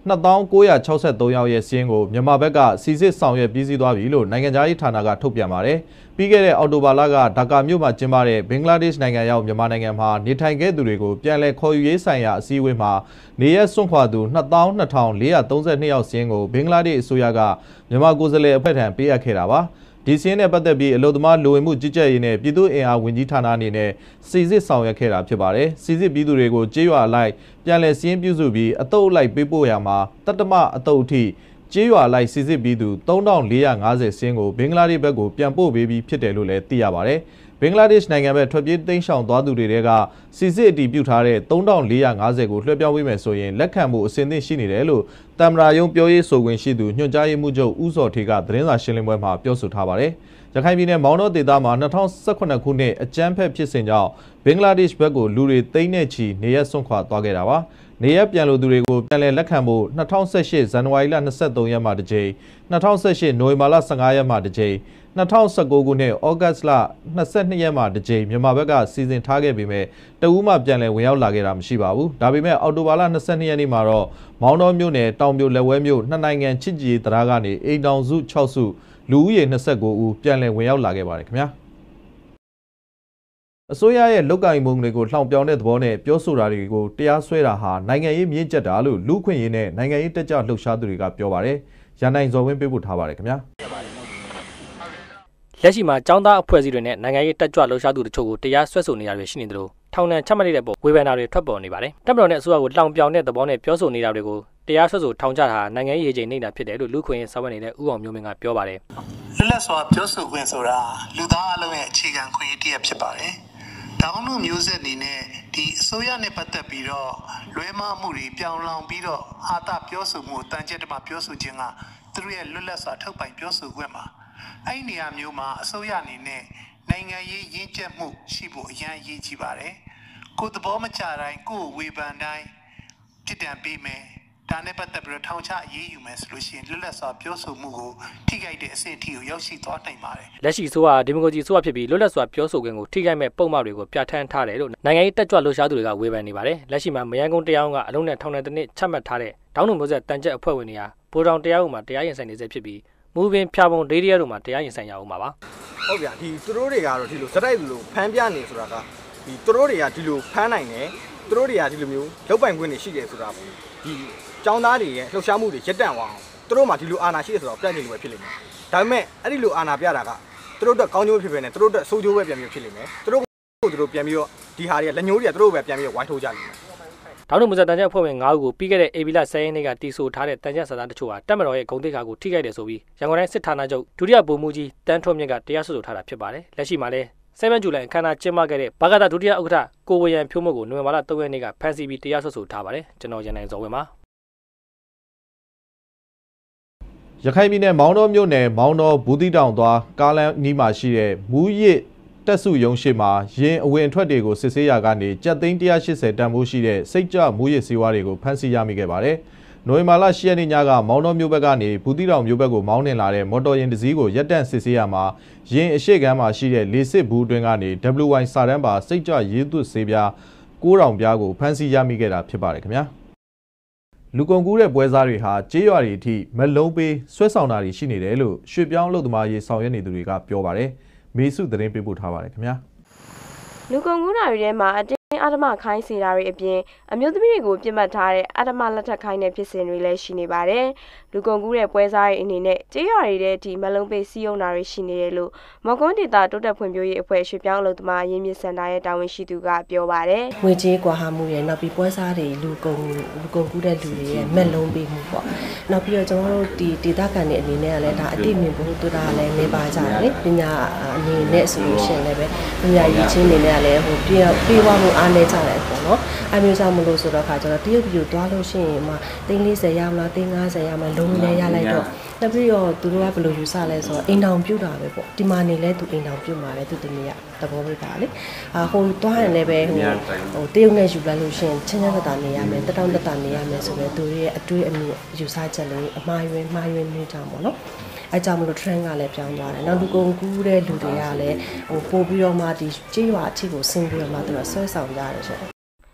2963ယောက်ရဲ့စီးရင်ကိုမြန်မာဘက်ကစီစစ်ဆောင်ရွက်ပြီးစီးသွားပြီလို့နိုင်ငံခြားရေးဌာနကထုတ်ပြန်ပါတယ်ပြီးခဲ့တဲ့အောက်တိုဘာလကဒါကာမြို့မှာကျင်းပတဲ့ဘင်္ဂလားဒေ့ရှ်နိုင်ငံရောက်မြန်မာနိုင်ငံမှာနေထိုင်ခဲ့သူတွေကိုပြန်လည်ခေါ်ယူရေးဆိုင်ရာအစည်းအဝေးမှာနေရက်စွန့်ခွာသူ22,432ယောက်စီးရင်ကိုဘင်္ဂလားဒေ့ရှ်အစိုးရကမြန်မာကိုယ်စားလှယ်အဖွဲ့ထံပေးအပ်ခဲ့တာပါဒီစီးရင်နဲ့ပတ်သက်ပြီးအလို့သမားလူဝင်မှုကြီးကြပ်ရေးနဲ့ပြည်သူ့အင်အားဝန်ကြီးဌာနအနေနဲ့စီစစ်ဆောင်ရွက်ခဲ့တာဖြစ်ပါတယ်စီစစ်ပြည်သူတွေကိုကြေးရွာအလိုက်ပြန်လည်စီးရင်ပြုစုပြီးအတုပ်အလိုက်ပေးပို့ရမှာတတ္တမအတုပ်အထိကြေးရွာလိုက်စီစစ်ပြီးသူ3450စီးရင်ကိုဘင်္ဂလားဒေ့ရှ်ဘက်ကိုပြန်ပို့ပေးပြီးဖြစ်တယ်လို့လည်းသိရပါတယ်ဘင်္ဂလားဒေ့ရှ်နိုင်ငံဘက်ထွက်ပြေးတိမ်းရှောင်သွားသူတွေကစီစစ်အတည်ပြုထားတဲ့3450ကိုလွှဲပြောင်းပေးမယ်ဆိုရင်လက်ခံမှုအဆင်သင့်ရှိနေတယ်လို့တမ္မရာယုံပြောရေးဆိုခွင့်ရှိသူညွှန်ကြားရေးမှူးချုပ်ဦးစောထေးကသတင်းစာရှင်းလင်းပွဲမှာပြောဆိုထားပါတယ်။ရခိုင်ပြည်နယ်မောင်တောဒေသမှာ2018ခုနှစ်အကြမ်းဖက်ဖြစ်စဉ်ကြောင့်ဘင်္ဂလားဒေ့ရှ်ဘက်ကိုလူတွေသိန်းနဲ့ချီနေရက်စွန့်ခွာသွားခဲ့တာပါ။နေရက်ပြန်လို့သူတွေကိုပြန်လည်လက်ခံဖို့2018ဇန်နဝါရီလ23ရက်မှာတစ်ကြိမ်2018နိုဝင်ဘာလ15ရက်မှာတစ်ကြိမ်2019ခုနှစ်ဩဂတ်လ22ရက်မှာတစ်ကြိမ်မြန်မာဘက်ကစီစဉ်ထားခဲ့ပေမဲ့တအူးမှပြန်လည်ဝင်ရောက်လာခဲ့တာမရှိပါဘူးဒါပေမဲ့အောက်တိုဘာလ22ရက်နေ့မှာတော့မောင်တောမြို့နယ်တောင်ပြိုလက်ဝဲမြို့နှစ်နိုင်ငံချစ်ကြည်ရေးတရားကနေအိမ်တောင်စု6စုလူဦးရေ29ဦးပြန်လည်ဝင်ရောက်လာခဲ့ပါတယ်ခင်ဗျာအစိုးရရဲ့လုတ်ကင်မှုတွေကိုလှောင်ပြောင်းတဲ့သဘောနဲ့ပြောဆိုတာတွေကိုတရားစွဲတာဟာနိုင်ငံရေးမြင့်ကျက်တာလို့လူခွင့်ရေးနဲ့နိုင်ငံရေးတက်ကြွလှုပ်ရှားသူတွေကပြောပါတယ်ရန်နိုင်ဇော်ဝင်းပေးပို့ထားပါတယ်ခင်ဗျာလက်ရှိမှာចောင်းသားအဖွဲ့အစည်းတွေနဲ့နိုင်ငံရေးတက်ကြွလှုပ်ရှားသူတို့ကိုတရားစွဲဆိုနေရတွေရှိနေတယ်လို့ထောင်ဒဏ်ချမှတ်တဲ့ပုံဝေဖန်တာတွေထွက်ပေါ်နေပါတယ်တပ်မတော်နဲ့အစိုးရကိုလှောင်ပြောင်တဲ့သဘောနဲ့ပြောဆိုနေတာတွေကိုတရားစွဲဆိုထောင်ချတာနိုင်ငံရေးရေချိန်နေတာဖြစ်တယ်လို့လူခွင့်ရေးဆောင်ရွက်နေတဲ့ဦးအောင်မျိုးမင်းကပြောပါတယ်လွတ်လပ်စွာပြောဆိုခွင့်ဆိုတာလူသားအလုံးရဲ့အခြေခံခွင့်အရေးတစ်ရပ်ဖြစ်ပါတယ်ဒါအောင်လို့မျိုးဆက်အနေနဲ့ဒီအစိုးရနဲ့ပတ်သက်ပြီးတော့လွဲမှားမှုတွေပြောင်းလောင်ပြီးတော့အာသာပြောဆိုမှုတန်ကျက်တမပြောဆိုခြင်းကသူတို့ရဲ့လွတ်လပ်စွာထုတ်ပိုင်ပြောဆိုခွင့်မှာအဲ့ဒီနေရာမျိုးမှာအစိုးရအနေနဲ့နိုင်ငံရေးရင်းကျက်မှုရှိဖို့အရန်အရေးကြီးပါတယ်ကိုယ်သဘောမကျတိုင်းကိုယ်ဝေဖန်တိုင်းပြစ်ဒဏ်ပေးမယ်ဒါနဲ့ပတ်သက်ပြီးတော့ထောင်ချအရေးယူမယ်ဆိုလို့ရှိရင်လွတ်လပ်စွာပြောဆိုမှုကိုထိခိုက်တဲ့အဆင့်အထိကိုရောက်ရှိသွားနိုင်ပါတယ်လက်ရှိအစိုးရဒီမိုကရေစီအစိုးရဖြစ်ပြီးလွတ်လပ်စွာပြောဆိုခွင့်ကိုထိခိုက်မဲ့ပုံမှန်တွေကိုပြဋ္ဌာန်းထားတယ်လို့နိုင်ငံရေးတက်ကြွလှုပ်ရှားသူတွေကဝေဖန်နေပါတယ်လက်ရှိမှာမယန်းကုန်းတရားရုံးကအလုံးနဲ့ထောင်နဲ့တစ်နှစ်ချမှတ်ထားတဲ့တောင်းတမျိုးဆက်တန်ကျက်အဖွဲ့ဝင်တွေဟာဗိုလ်တောင်တရားရုံးမှာတရားရင်ဆိုင်နေစေဖြစ်ပြီးမူပင်ဖြာပုံဒေးရီယာတို့မှာတရားရင်ဆိုင်ရအောင်ပါဟုတ်ဗျာဒီသူတို့တွေကတော့ဒီလိုစတိုက်လိုဖမ်းပြနေဆိုတာကဒီသူတို့တွေကဒီလိုဖမ်းနိုင်တယ်သူတို့တွေကဒီလိုမျိုးလောက်ပိုင်ခွင့်တွေရှိတယ်ဆိုတာပေါ့ဒီចောင်းသားတွေရဲ့လှုပ်ရှားမှုတွေရက်တန့်သွားအောင်သူတို့မှဒီလိုအာဏာရှိတယ်ဆိုတော့ပြနေလို့ပဲဖြစ်လိမ့်မယ်ဒါပေမဲ့အဲ့ဒီလိုအာဏာပြတာကသူတို့အတွက်ကောင်းကျိုးဖြစ်ဖြစ်နဲ့သူတို့အတွက်ဆိုးကျိုးပဲပြန်ပြီးဖြစ်လိမ့်မယ်သူတို့ကိုသူတို့ပြန်ပြီးတော့ဒီဟာတွေကလက်ညှိုးတွေကသူတို့ပဲပြန်ပြီးဝိုင်းထိုးကြလိမ့်မယ်တောင်းတမှုဆက်တန်ကြအဖွဲ့ဝင်9ဦးကိုပြီးခဲ့တဲ့ AB လ10ရက်နေ့ကတီဆိုထားတဲ့တန်ကြစာသားတချို့ဟာတပ်မတော်ရဲ့ဂုဏ်သိက္ခာကိုထိခိုက်တယ်ဆိုပြီးရန်ကုန်တိုင်းစစ်ဌာနချုပ်ဒုတိယဗိုလ်မှူးကြီးတန်းထွန်းမြင့်ကတရားစွဲဆိုထားတာဖြစ်ပါတယ်လက်ရှိမှာလည်း7 ဇူလိုင်အခမ်းအနားကျင်းပခဲ့တဲ့ဘာဂတာဒုတိယဥက္ကဋ္ဌကိုဝရံဖြိုးမုတ်ကိုနိုဝင်ဘာလ3ရက်နေ့ကဖမ်းဆီးပြီးတရားစွဲဆိုထားပါတယ်ကျွန်တော်ရန်နိုင်ဇော်ဝင်းပါရခိုင်ပြည်နယ်မောင်တောမြို့နယ်မောင်တောဘူးတီတောင်သွားကားလမ်းနီးမှာရှိတဲ့မူရစ်တက်စုရုံးရှိမှာရင်အဝင်အထွက်တွေကိုစစ်ဆေးရာကနေကြက်သိန်း180တန်ဖိုးရှိတဲ့စိတ်ကြမူရစ်စေဝါတွေကိုဖမ်းဆီးရမိခဲ့ပါတယ်။နိုဝင်ဘာလ10ရက်နေ့ညကမောင်တောမြို့ဘက်ကနေဘူးတီတောင်မြို့ဘက်ကိုမောင်းနှင်လာတဲ့မော်တော်ယာဉ်တစ်စီးကိုရပ်တန့်စစ်ဆေးရမှာရင်အရှိကမ်းမှာရှိတဲ့လေစစ်ဘူးအတွင်းကနေ WY စာတန်းပါစိတ်ကြရေးသွတ်ဆေးပြား9000ပြားကိုဖမ်းဆီးရမိခဲ့တာဖြစ်ပါတယ်ခင်ဗျာ။လူကုန်ကူးတဲ့ပွဲစားတွေဟာကြေးရွာတွေအထိမလုံးပေးဆွဲဆောင်တာတွေရှိနေတယ်လို့ရွှေပြောင်းအလုပ်သမားရေးဆောင်ရွက်နေသူတွေကပြောပါတယ်။မေစုသတင်းပေးပို့ထားပါတယ်ခင်ဗျာလူကုန်ကူးတာတွေထဲမှာအတင်းအဓမ္မခိုင်းစေတာတွေအပြင်အမျိုးသမီးတွေကိုပြစ်မှတ်ထားတဲ့အဓမ္မလက်ထပ်ခိုင်းတဲ့ဖြစ်စဉ်တွေလည်းရှိနေပါတယ်လူကုန်ကူးတဲ့ပွဲစားတွေအနေနဲ့ကြေးရွာတွေထဲဒီမလုံးပေးစီးရုံတာတွေရှိနေတယ်လို့မော်ကွန်းဒေတာတိုးတက်ဖွံ့ဖြိုးရေးအဖွဲ့ရွှေပြောင်းအလုပ်သမားရင်းမြစ်စင်တာရဲ့တာဝန်ရှိသူကပြောပါတယ်ငွေကြေးကွာဟမှုရဲ့နောက်ပြီးပွဲစားတွေလူကုန်ကူးတဲ့လူတွေရဲ့မက်လုံးပေးမှုပေါ့နောက်ပြီးတော့ကျွန်တော်တို့ဒီဒေတာကန်တွေအနေနဲ့ကလည်းဒါအတိအမြင်ဘုဟုတုတာလည်းနေပါကြတယ်လေပညာအနေနဲ့ဆိုလို့ရှိရင်လည်းပဲပညာရေးချင်းအနေနဲ့ကလည်းဟိုပြေးဝမှုအားနည်းကြတယ်ပေါ့နော်အမျိုးသားမလို့ဆိုတော့ခါကျတော့တရုတ်ပြည်ကိုတွားလို့ရှိရင်မှ340ရမလား350ရမလားလုံးလည်းရလိုက်တော့နောက်ပြီးတော့သူတို့ကဘယ်လိုယူဆလဲဆိုတော့အိမ်တောင်ပြုတ်တာပဲပေါ့ဒီမှာနေလဲသူအိမ်တောင်ပြုတ်မှာပဲသူတမီးကသဘောပြတာလေဟိုတွားရင်လည်းပဲဟိုတရုတ်နဲ့ယူလိုက်လို့ရှိရင်ချင်းချင်းတနေရမယ်တတောင်းတနေရမယ်ဆိုတော့သူတို့ရဲ့အတွေးအမြင်ယူဆချက်လေးအမှားယွင်းနေကြမှာပေါ့နော်အဲကြောင့်မလို့ trend ကလည်းပြောင်းသွားတယ်နောက်လူကုန်ကူးတဲ့လူတွေကလည်းဟိုပို့ပြီးတော့မှဒီကြေးရွာအထိကိုဆင်းပြီးတော့မှသူကဆွဲဆောင်ကြတယ်ဆိုလူ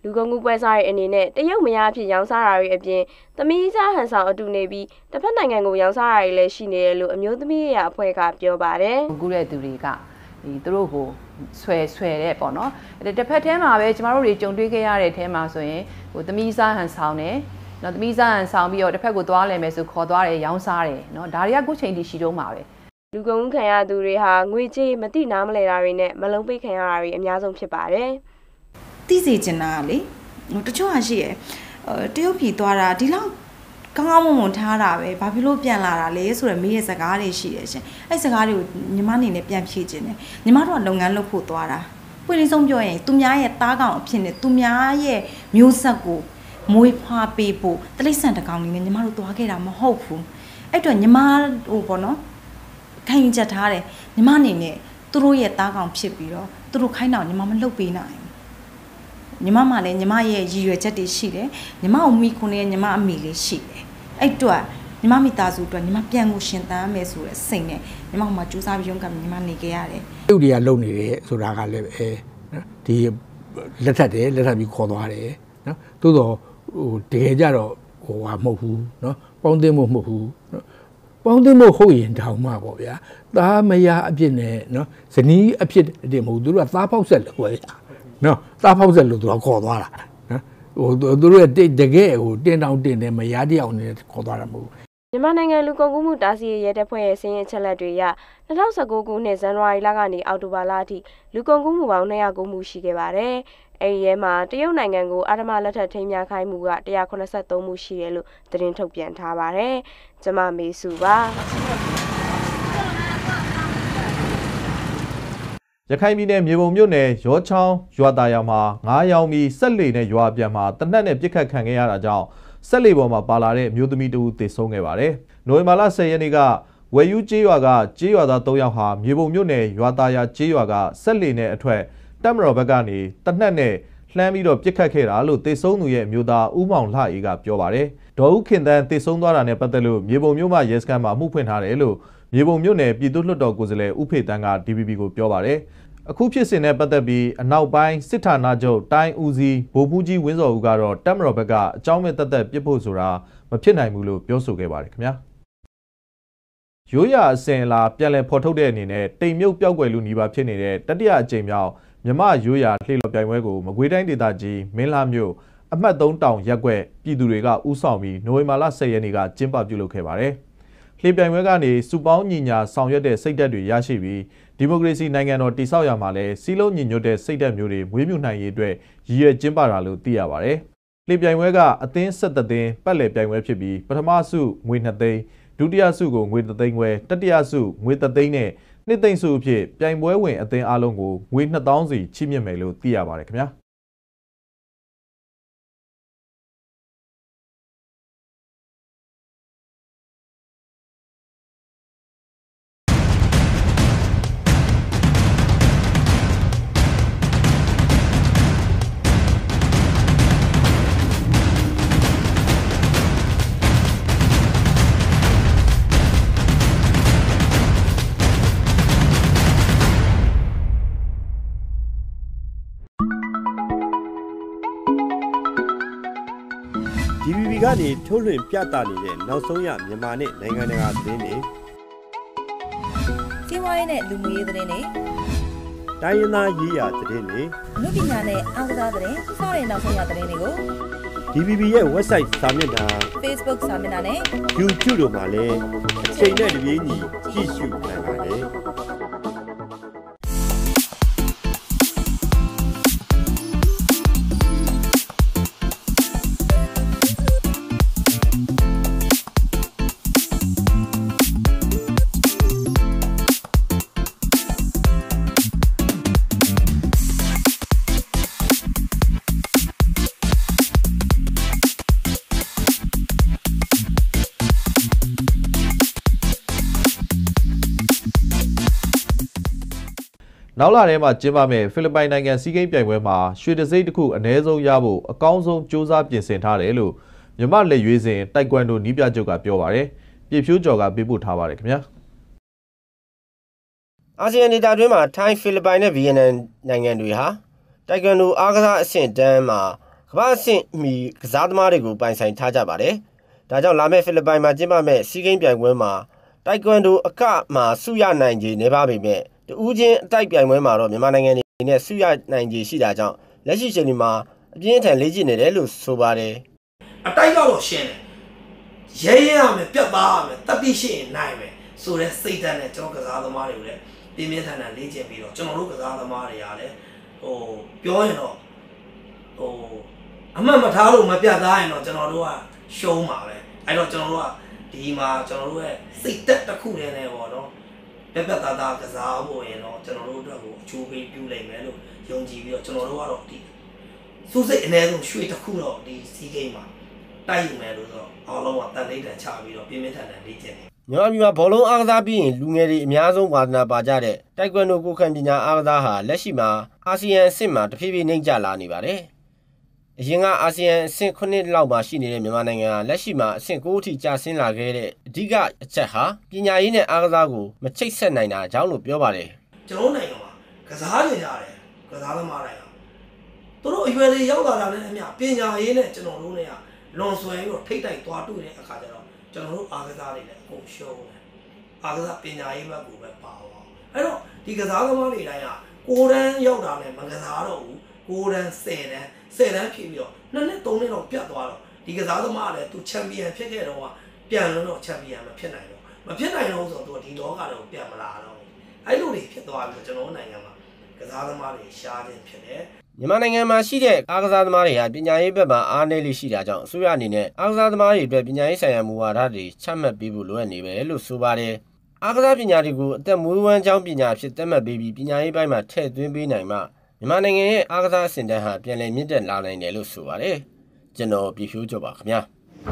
လူကုန်ကူးပွဲစားရဲ့အနေနဲ့တရုတ်မယားအဖြစ်ရောင်းစားတာတွေအပြင်သမီးစားဟန်ဆောင်အတူနေပြီးတစ်ဖက်နိုင်ငံကိုရောင်းစားတာတွေလည်းရှိနေတယ်လို့အမျိုးသမီးရဲ့အဖွဲ့ကပြောပါတယ်။ကူးတဲ့သူတွေကသူတို့ကိုဆွဲတဲ့ပေါ့နော်။တစ်ဖက်ထဲမှာပဲကျမတို့တွေကြုံတွေ့ခဲ့ရတဲ့အထဲမှာဆိုရင်သမီးစားဟန်ဆောင်တယ်။နော်သမီးစားဟန်ဆောင်ပြီးတော့တစ်ဖက်ကိုသွားလဲမယ်ဆိုခေါ်သွားတယ်ရောင်းစားတယ်နော်ဒါတွေကခုချိန်ထိရှိတော့မှာပဲ။လူကုန်ကူးခံရသူတွေဟာငွေကြေးမတိနားမလဲတာတွေနဲ့မလုံးပိတ်ခံရတာတွေအများဆုံးဖြစ်ပါတယ်။သိစေချင်တာလေတချို့ဟာရှိရယ်တရုတ်ပြည်သွားတာဒီလောက်ကောင်းကောင်းမွန်မွန်ထားတာပဲဘာဖြစ်လို့ပြန်လာတာလဲဆိုရယ်မေးတဲ့စကားတွေရှိတယ်ရှင်အဲ့စကားတွေကိုညီမအနေနဲ့ပြန်ဖြေချင်တယ်ညီမတို့ကလုပ်ငန်းလုပ်ဖို့သွားတာပွင့်လင်းဆုံးပြောရင်သူများရဲ့တားကောင်အဖြစ်နဲ့သူများရဲ့မျိုးဆက်ကိုမွေးဖွားပေးဖို့တိရစ္ဆာန်တကောင်နေနဲ့ညီမတို့သွားခဲ့တာမဟုတ်ဘူးအဲ့တော့ညီမဟိုပေါ့နော်ခံယူချက်ထားတယ်ညီမအနေနဲ့သူတို့ရဲ့တားကောင်ဖြစ်ပြီးတော့သူတို့ခိုင်းတာညီမမလုပ်ပေးနိုင်ညီမမှလည်းညီမရဲ့ရည်ရွယ်ချက်တွေရှိတယ်ညီမအမိခွန်းနဲ့ညီမအမိလေးရှိတယ်အဲ့တော့ညီမမိသားစုအတွက်ညီမပြန်ကိုရှင်သန်မယ်ဆိုတဲ့စိတ်နဲ့ညီမမှစူးစမ်းပြီးရုန်းကန်ညီမနေခဲ့ရတယ်သူတွေကလုံနေတယ်ဆိုတာကလည်းနော်ဒီလက်ထပ်ပြီးခေါ်သွားတယ်နော်သို့တော့တကယ်ကြတော့မဟုတ်ဘူးနော်ပေါင်းသိမှုမဟုတ်ဘူးနော်ပေါင်းသိမှုဟုတ်ရင်တောင်မှပေါ့ဗျာသားမယားအဖြစ်နဲ့နော်ဇနီးအဖြစ်တည်းမဟုတ်သူတို့ကသားပေါက်ဆက်လို့ပဲနော်သားပေါက်ဆက်လို့သူကခေါ်သွားတာနော်သူတို့ရဲ့တကယ်တင်တောင်တင်တယ်မယားတယောက်နဲ့ခေါ်သွားတာမဟုတ်မြန်မာနိုင်ငံလူကုန်ကူးမှုတားဆီးရဲတပ်ဖွဲ့ရဲ့စီးရင်ချက်လက်တွေအရ2019ခုနှစ်ဇန်နဝါရီလကနေအောက်တိုဘာလအထိလူကုန်ကူးမှုပေါင်း209မှုရှိခဲ့ပါတယ်။အဲဒီရဲမှာတရုတ်နိုင်ငံကိုအာဓမလက်ထပ်ထိန်းမြခိုင်းမှုက183မှုရှိတယ်လို့သတင်းထုတ်ပြန်ထားပါတယ်။ကျမမေစုပါရခိုင်ပြည်နယ်မြေပုံမြို့နယ်ရောချောင်းရွာသားရွာမှာ9ရောင်ပြီးဆက်လေနဲ့ရွာပြန်မှာတနက်နဲ့ပြစ်ခတ်ခံခဲ့ရတာကြောင့်ဆက်လေပေါ်မှာပါလာတဲ့မျိုးသမီးတူသေဆုံးခဲ့ပါတယ်။နိုဝင်ဘာလ10ရက်နေ့ကဝယ်ယူကျေးရွာကကျေးရွာသား3ယောက်ဟာမြေပုံမြို့နယ်ရွာသားရွာကျေးရွာကဆက်လေနဲ့အထွက်တပ်မတော်ဘက်ကနေတနက်နဲ့လှမ်းပြီးတော့ပြစ်ခတ်ခဲ့တာလို့သေဆုံးသူရဲ့အမျိုးသားဦးမောင်လှအေးကပြောပါတယ်။ဒေါ်ဦးခင်တန်းသေဆုံးသွားတာနဲ့ပတ်သက်လို့မြေပုံမြို့မှာရဲစခန်းမှာမှုဖွင့်ထားတယ်လို့မြေပုံမြို့နယ်ပြည်သူ့လွှတ်တော်ကိုယ်စားလှယ်ဦးဖေတန်းက DVB ကိုပြောပါတယ်။အခုဖြစ်စဉ်နဲ့ပတ်သက်ပြီးအနောက်ပိုင်းစစ်ဌာနချုပ်တိုင်းဦးစီးဗိုလ်မှူးကြီးဝင်းစောဦးကတော့တပ်မတော်ဘက်ကအကြောင်းမဲ့သက်သက်ပြစ်ဖို့ဆိုတာမဖြစ်နိုင်ဘူးလို့ပြောဆိုခဲ့ပါတယ်ခင်ဗျာ။ရိုးရာအစဉ်အလာပြန်လည်ဖော်ထုတ်တဲ့အနေနဲ့တိမ်မြုပ်ပျောက်ကွယ်လူနီးပါးဖြစ်နေတဲ့တတိယအကြိမ်မြောက်မြမရိုးရာလှေလော်ပြိုင်ပွဲကိုမကွေးတိုင်းဒေသကြီးမင်းလာမြို့အမှတ်3တောင်ရက်ကွက်ပြည်သူတွေကဥဆောင်ပြီးနိုဝင်ဘာလ10ရက်နေ့ကကျင်းပပြုလုပ်ခဲ့ပါတယ်။လှေပြိုင်ပွဲကနေစုပေါင်းညီညာဆောင်ရွက်တဲ့စိတ်ဓာတ်တွေရရှိပြီးဒီမိုကရေစီနိုင်ငံတော်တည်ဆောက်ရမှာလဲစီးလုံးညီညွတ်တဲ့စိတ်ဓာတ်မျိုးတွေမွေးမြူနိုင်ရေးအတွက်ရည်ရွယ်ကျင်းပတာလို့သိရပါတယ်။လှေပြိုင်ပွဲကအသင်း17သင်းပတ်လည်ပြိုင်ပွဲဖြစ်ပြီးပထမဆုငွေ2သိန်းဒုတိယဆုကိုငွေ3သိန်းခွဲတတိယဆုငွေ3သိန်းနဲ့နှစ်သိန်းဆုအဖြစ်ပြိုင်ပွဲဝင်အသင်းအလုံးကိုငွေ2000စီချီးမြှင့်မယ်လို့သိရပါတယ်ခင်ဗျာ။ DVB ကနေထုတ်လွှင့်ပြသနေတဲ့နောက်ဆုံးရမြန်မာနဲ့နိုင်ငံတကာသတင်းတွေစီးပွားရေးနဲ့လူမှုရေးသတင်းတွေတိုင်းရင်းသားရေးရာသတင်းတွေလူပညာနဲ့အားကစားသတင်းစတဲ့နောက်ဆုံးရသတင်းတွေကို DVB ရဲ့ website စာမျက်နှာ Facebook စာမျက်နှာနဲ့ YouTube တို့မှာလည်းအချိန်နဲ့တပြေးညီကြည့်ရှုနိုင်ပါတယ်နောက်လာထဲမှာကျင်းပမဲ့ဖိလစ်ပိုင်နိုင်ငံစီးကိန်းပြိုင်ပွဲမှာရွှေတံဆိပ်တစ်ခုအနည်းဆုံးရဖို့အကောင်းဆုံးစူးစမ်းပြင်ဆင်ထားတယ်လို့မြန်မာလက်ရွေးစင်တိုက်ကွမ်ဒိုနီးပြချုပ်ကပြောပါတယ်။ပြည်ဖြိုးကျော်ကပေးပို့ထားပါတယ်ခင်ဗျာ။အာဆီယံဒေသတွင်းမှာထိုင်းဖိလစ်ပိုင်နဲ့ဗီယက်နမ်နိုင်ငံတွေဟာတိုက်ကွမ်ဒိုအားကစားအဆင့်တန်းမှာကမ္ဘာအဆင့်မီကစားသမားတွေကိုပိုင်ဆိုင်ထားကြပါတယ်။ဒါကြောင့်လာမယ့်ဖိလစ်ပိုင်မှာကျင်းပမယ့်စီးကိန်းပြိုင်ပွဲမှာတိုက်ကွန်ဒိုအကမှာဆုရနိုင်ခြေနေပါပေမဲ့တဦးချင်းအတိုက်ပြိုင်ပွဲမှာတော့မြန်မာနိုင်ငံအနေနဲ့ဆုရနိုင်ခြေရှိတာကြောင့်လက်ရှိချိန်မှာအပြင်းထန်လေ့ကျင့်နေတယ်လို့ဆိုပါတယ်။အတိုက်ကတော့ရှင်းတယ်။ရဲရမယ်ပြတ်သားရမယ်တတိရှိရင်နိုင်မယ်ဆိုတဲ့စိတ်ဓာတ်နဲ့ကျွန်တော်ကစားသမားတွေကိုလည်းပြင်းပြင်းထန်ထန်လေ့ကျင့်ပြီးတော့ကျွန်တော်တို့ကစားသမားတွေကလည်းပြောရင်တော့အမှန်မထားလို့မပြတ်သားရင်တော့ကျွန်တော်တို့ကရှုံးပါပဲအဲ့တော့ကျွန်တော်တို့ကဒီမှာကျွန်တော်တို့ရဲ့စိတ်သက်တစ်ခုတည်းနဲ့ပေါ့နော်ပြတ်သားသားကစားဖို့ရင်တော့ကျွန်တော်တို့အတွက်ကိုအချိုးပေးပြုလိုက်မယ်လို့ယုံကြည်ပြီးတော့ကျွန်တော်တို့ကတော့ဒီစိုးစိတ်အနည်းဆုံးရွှေတစ်ခုတော့ဒီစီးကိန်းမှာတိုက်ယူမယ်လို့ဆိုတော့အားလုံးကတန်လေးတန်ချပြီးတော့ပြင်းပြထန်ထန်လေ့ကျင့်တယ်မြန်မာပြည်မှာဘောလုံးအားကစားပြီးရင်လူငယ်တွေအများဆုံးဝါသနာပါကြတဲ့တိုက်ကွန်ဒိုကိုခံပညာအားကစားဟာလက်ရှိမှာအာဆီယံအဆင့်မှာတဖြည်းဖြည်းနှိမ့်ကျလာနေပါတယ်။အရင်ကအာဆီယံအဆင့်9လောက်မှာရှိနေတဲ့မြန်မာနိုင်ငံဟာလက်ရှိမှာအဆင့်9အထိကျဆင်းလာခဲ့တဲ့အဓိကအချက်ဟာပညာရေးနဲ့အားကစားကိုမချိတ်ဆက်နိုင်တာကြောင့်လို့ပြောပါတယ်။ကျွန်တော်နိုင်ငံမှာကစားနေကြတယ်ကစားသမားတွေကသူတို့အရွယ်တွေရောက်လာတာနဲ့အမျှပညာရေးနဲ့ကျွန်တော်တို့နဲ့လွန်ဆွဲပြီးတော့ထိတ်တိုက်သွားတွေ့တဲ့အခါကျတော့ကျွန်တော်တို့အားကစားတွေလည်းအကုန်ရှုံးတယ်အားကစားပညာရေးဘက်ကိုပဲပါအောင်အဲ့တော့ဒီကစားသမားတွေတိုင်းက6တန်းရောက်တာနဲ့မကစားတော့ဘူး6တန်း10တန်းဖြစ်ပြီးတော့2နှစ်3နှစ်တော့ပြတ်သွားတော့ဒီကစားသမားလည်းသူချန်ပီယံဖြစ်ခဲ့တော့ပြန်လို့ချန်ပီယံမဖြစ်နိုင်တော့ဆိုတော့သူဒီလောကတော့ပြန်မလာတော့အဲ့လိုတွေဖြစ်သွားပြီးတော့ကျွန်တော်နိုင်ငံမှာကစားသမားတွေရှားခြင်းဖြစ်တယ်မြန်မာနိုင်ငံမှာရှိတဲ့အားကစားသမားတွေဟာပညာရေးဘက်မှာအားနည်းလေးရှိတာကြောင့်အစိုးရအနေနဲ့အားကစားသမားတွေအတွက်ပညာရေးဆိုင်ရာမူဝါဒတွေချမှတ်ပေးဖို့လိုအပ်နေပဲလို့ဆိုပါတယ်။အားကစားပညာတွေကိုအသက်မွေးဝမ်းကျောင်းပညာဖြစ်သတ်မှတ်ပေးပြီးပညာရေးပိုင်းမှာထည့်သွင်းပေးနိုင်မှမြန်မာနိုင်ငံရဲ့အားကစားအဆင့်တန်းဟာပြန်လည်မြင့်တက်လာနိုင်တယ်လို့ဆိုပါတယ်။ကျွန်တော်ပြဖြိုးကျော်ပါခင်ဗျာ။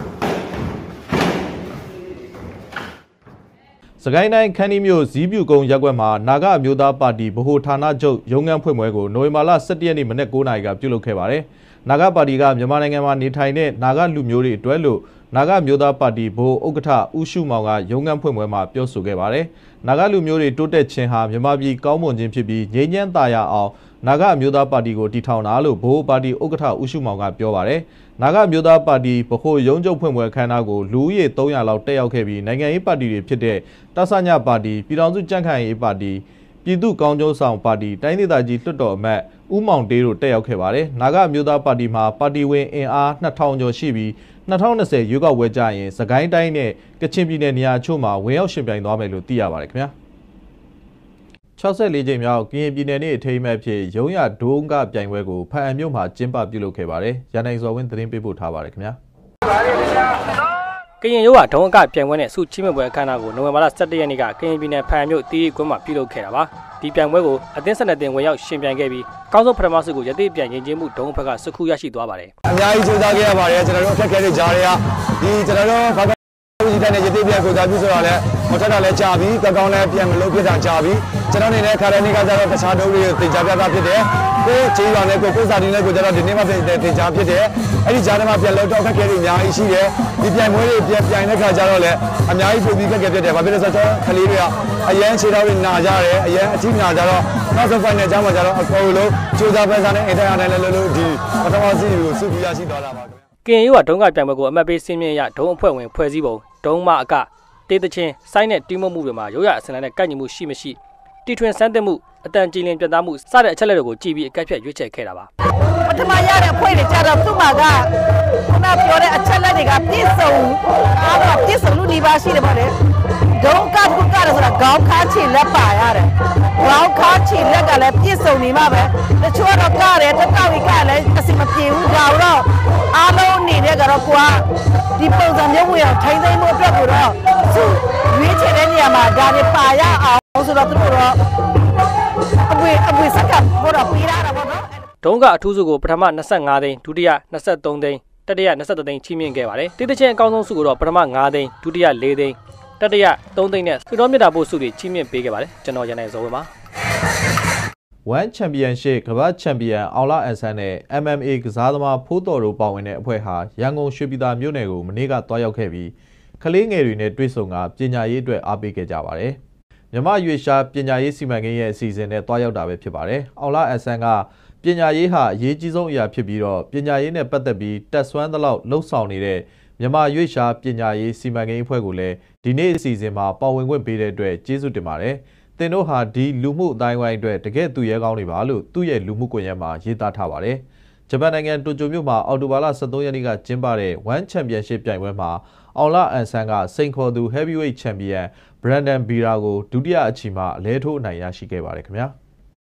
စကိုင်းတိုင်းခန်းဒီမြို့ဇီးပြူကုန်းရပ်ကွက်မှာနာဂအမျိုးသားပါတီဗဟိုဌာနချုပ်ရုံးခန်းဖွင့်ပွဲကိုနိုဝင်ဘာလ17ရက်နေ့မနက်9:00နာရီကပြုလုပ်ခဲ့ပါတယ်။နာဂပါတီကမြန်မာနိုင်ငံမှာနေထိုင်တဲ့နာဂလူမျိုးတွေအတွက်လို့နာဂမျိုးသားပါတီဗဟိုဥက္ကဋ္ဌဦးရှုမောင်ကရုံးခန်းဖွင့်ပွဲမှာပြောဆိုခဲ့ပါတယ်။နာဂလူမျိုးတွေတိုးတက်ခြင်းဟာမြန်မာပြည်ကောင်းမွန်ခြင်းဖြစ်ပြီးငြိမ်းချမ်းသာယာအောင်နာဂမျိုးသားပါတီကိုတည်ထောင်တာလို့ဗဟိုပါတီဥက္ကဋ္ဌဦးရှုမောင်ကပြောပါတယ်။နာဂမျိုးသားပါတီဗဟိုရုံးချုပ်ဖွင့်ပွဲခမ်းနားကိုလူဦးရေ300လောက်တက်ရောက်ခဲ့ပြီးနိုင်ငံရေးပါတီတွေဖြစ်တဲ့တဆညပါတီပြည်ထောင်စုကြံ့ခိုင်ရေးပါတီပြည်သူ့ကောင်းကျိုးဆောင်ပါတီတိုင်းဒေသကြီးလွှတ်တော်အမတ်ဦးမောင်တေးတို့တက်ရောက်ခဲ့ပါတယ်။နာဂမျိုးသားပါတီမှာပါတီဝင်အင်အား2000ကျော်ရှိပြီး2020ရွေးကောက်ပွဲကြရင်စကိုင်းတိုင်းနဲ့ကချင်ပြည်နယ်နေရာအချို့မှာဝင်ရောက်ရှင်ပြိုင်သွားမယ်လို့သိရပါတယ်ခင်ဗျာ။64ကြိမ်မြောက်ကရင်ပြည်နယ်နေ့အထိမ်းအမှတ်ဖြစ်ရုံးရဒုံးကပြိုင်ပွဲကိုဖန်အမြို့မှာကျင်းပပြုလုပ်ခဲ့ပါတယ်။ရန်နိုင်စော်ဝင်းသတင်းပေးပို့ထားပါတယ်ခင်ဗျာ။ကရင်ရိုးကဒုံးအကပြိုင်ပွဲနဲ့စုချင်းမြပွဲအခမ်းအနားကိုနိုဝင်ဘာလ17ရက်နေ့ကကရင်ပြည်နယ်ဖန်အမြို့တီးရီကွင်းမှာပြုလုပ်ခဲ့တာပါ။ဒီပြိုင်ပွဲကိုအသင်း12တင်ဝင်ရောက်ရှင်ပြိုင်ခဲ့ပြီးကောင်းဆုံးပထမဆုကိုရသေးပြန်ရင်ချင်းမှုဒုံးဘက်ကစခုရရှိသွားပါတယ်။အများကြီးကြိုးစားခဲ့ရပါတယ်ကျွန်တော်တို့အခက်အခဲတွေကြားရဒီကျွန်တော်တို့ဘာကဦးစီးတဲ့ရသေးပြန်ကိုစားပြီးဆိုတော့လည်းဟိုထက်တော့လည်းကြာပြီကောင်းလည်းပြန်မလုပ်ပြတာကြာပြီကျွန်တော်နေနဲ့ခါရနေကကြတော့တခြားဒုံးတွေတင်ကြပြတာဖြစ်တယ်ကိုချေးပါနဲ့ကိုစာတင်နဲ့ကိုကြတော့ဒီနေ့မှတင်ကြဖြစ်တယ်အဲ့ဒီကြားထဲမှာပြန်လို့တော့အခက်အခဲတွေအများကြီးရှိတယ်ဒီပြိုင်ပွဲတွေပြန်ပြိုင်တဲ့ခါကျတော့လည်းအများကြီးပုံပြီးခက်ခဲဖြစ်တယ်ဘာဖြစ်လဲဆိုတော့ခလေးတွေကအရန်ခြေထောက်တွေနာကြတယ်အရန်အထိနာကြတော့နောက်ဆုံး final ကျမှကျတော့အကုန်လုံးကြိုးစားပန်းစားနဲ့အင်တာနက်နဲ့လို့ဒီပထမစီကိုစုပြီးရရှိသွားတာပါကရင်ရိုးကဒုံးကပြိုင်ပွဲကိုအမှတ်ပေးစင်းမြင့်ရဒုံးအဖွဲ့ဝင်ဖွဲ့စည်းပုံဒုံးမအကတေးသချင်းစိုင်းနဲ့တီးမှုတွေမှာရိုးရအစင်နဲ့ကန့်ညီမှုရှိမရှိတီထွင်စမ်းသစ်မှုအတန်ကြည်လင်ပြတ်သားမှုစတဲ့အချက်လက်တွေကိုကြည့်ပြီးအကက်ဖြတ်ရွေးချယ်ခဲ့တာပါပထမရတဲ့အဖွဲ့တွေကြတော့သူ့မှာကခုနပြောတဲ့အချက်လက်တွေကပြည့်စုံအားတော့ပြည့်စုံလို့ဒီပါရှိတယ်ပေါ့လေဒုံးကခုကလည်းဆိုတာခေါင်းခါချီလက်ပါရတယ်ခေါင်းခါချီလက်ကလည်းပြည့်စုံနေမှာပဲတချို့တော့ကတယ်တက်တောက်ကလည်းအစမပြေဘူးဒါတော့အားလုံးနေတဲ့ကတော့ကွာဒီပုံစံမျိုးဝင်အောင်ထိုင်းသိမ်းမှုအတွက်ကိုတော့သူရွေးချယ်တဲ့နေရာမှာဒါတွေပါရအောင်ဆိုတော့သူတို့တော့အပွေစက်ကဘောတော့ပြေးရတာပေါ့နော်ဒုံးကအထူးစုကိုပထမ25သိန်းဒုတိယ23သိန်းတတိယ23သိန်းချီးမြှင့်ခဲ့ပါတယ်တိတိချင်းအကောင်းဆုံးစုကိုတော့ပထမ5သိန်းဒုတိယ4သိန်းတတိယ3သိန်းနဲ့စုတော်မြတ်တာဖို့စုတွေချီးမြှင့်ပေးခဲ့ပါတယ်ကျွန်တော်ရန်နိုင်စောဝင်းပါ One Championship ကမ္ဘာချန်ပီယံအောင်လာအန်ဆန်နဲ့ MMA ကစားသမားဖိုးတော်တို့ပါဝင်တဲ့အဖွဲ့ဟာရန်ကုန်ရွှေပြည်သာမြို့နယ်ကိုမနေ့ကတွားရောက်ခဲ့ပြီးကလေးငယ်တွေနဲ့တွေ့ဆုံကပညာရေးအတွက်အားပေးခဲ့ကြပါတယ်။မြမရွေရှားပညာရေးစီမံကိန်းရဲ့အစီအစဉ်နဲ့တွားရောက်တာပဲဖြစ်ပါတယ်။အောင်လာအန်ဆန်ကပပညာရေးဟာအရေးကြီးဆုံးအရာဖြစ်ပြီးတော့ပညာရေးနဲ့ပတ်သက်ပြီးတက်ဆွမ်းသလောက်လှုပ်ဆောင်နေတဲ့မြန်မာရွေးရှားပညာရေးစီမံကိန်းအဖွဲ့ကိုလည်းဒီနေ့အစီအစဉ်မှာပါဝင်ခွင့်ပေးတဲ့အတွက်ကျေးဇူးတင်ပါတယ်။သင်တို့ဟာဒီလူမှုအတိုင်းအဝိုင်းအတွက်တကယ်သူရဲကောင်းတွေပါလို့သူ့ရဲ့လူမှုကွန်ရက်မှာရေးသားထားပါတယ်။ဂျပန်နိုင်ငံတိုကျိုမြို့မှာအော်တိုဘာလ23ရက်နေ့ကကျင်းပတဲ့ One Championship ပြိုင်ပွဲမှာအောင်လအန်ဆန်ကစိန်ခေါ်သူ Heavyweight Champion Brandon Vera ကိုဒုတိယအချီမှာအလဲထိုးအနိုင်ရရှိခဲ့ပါတယ်ခင်ဗျာ။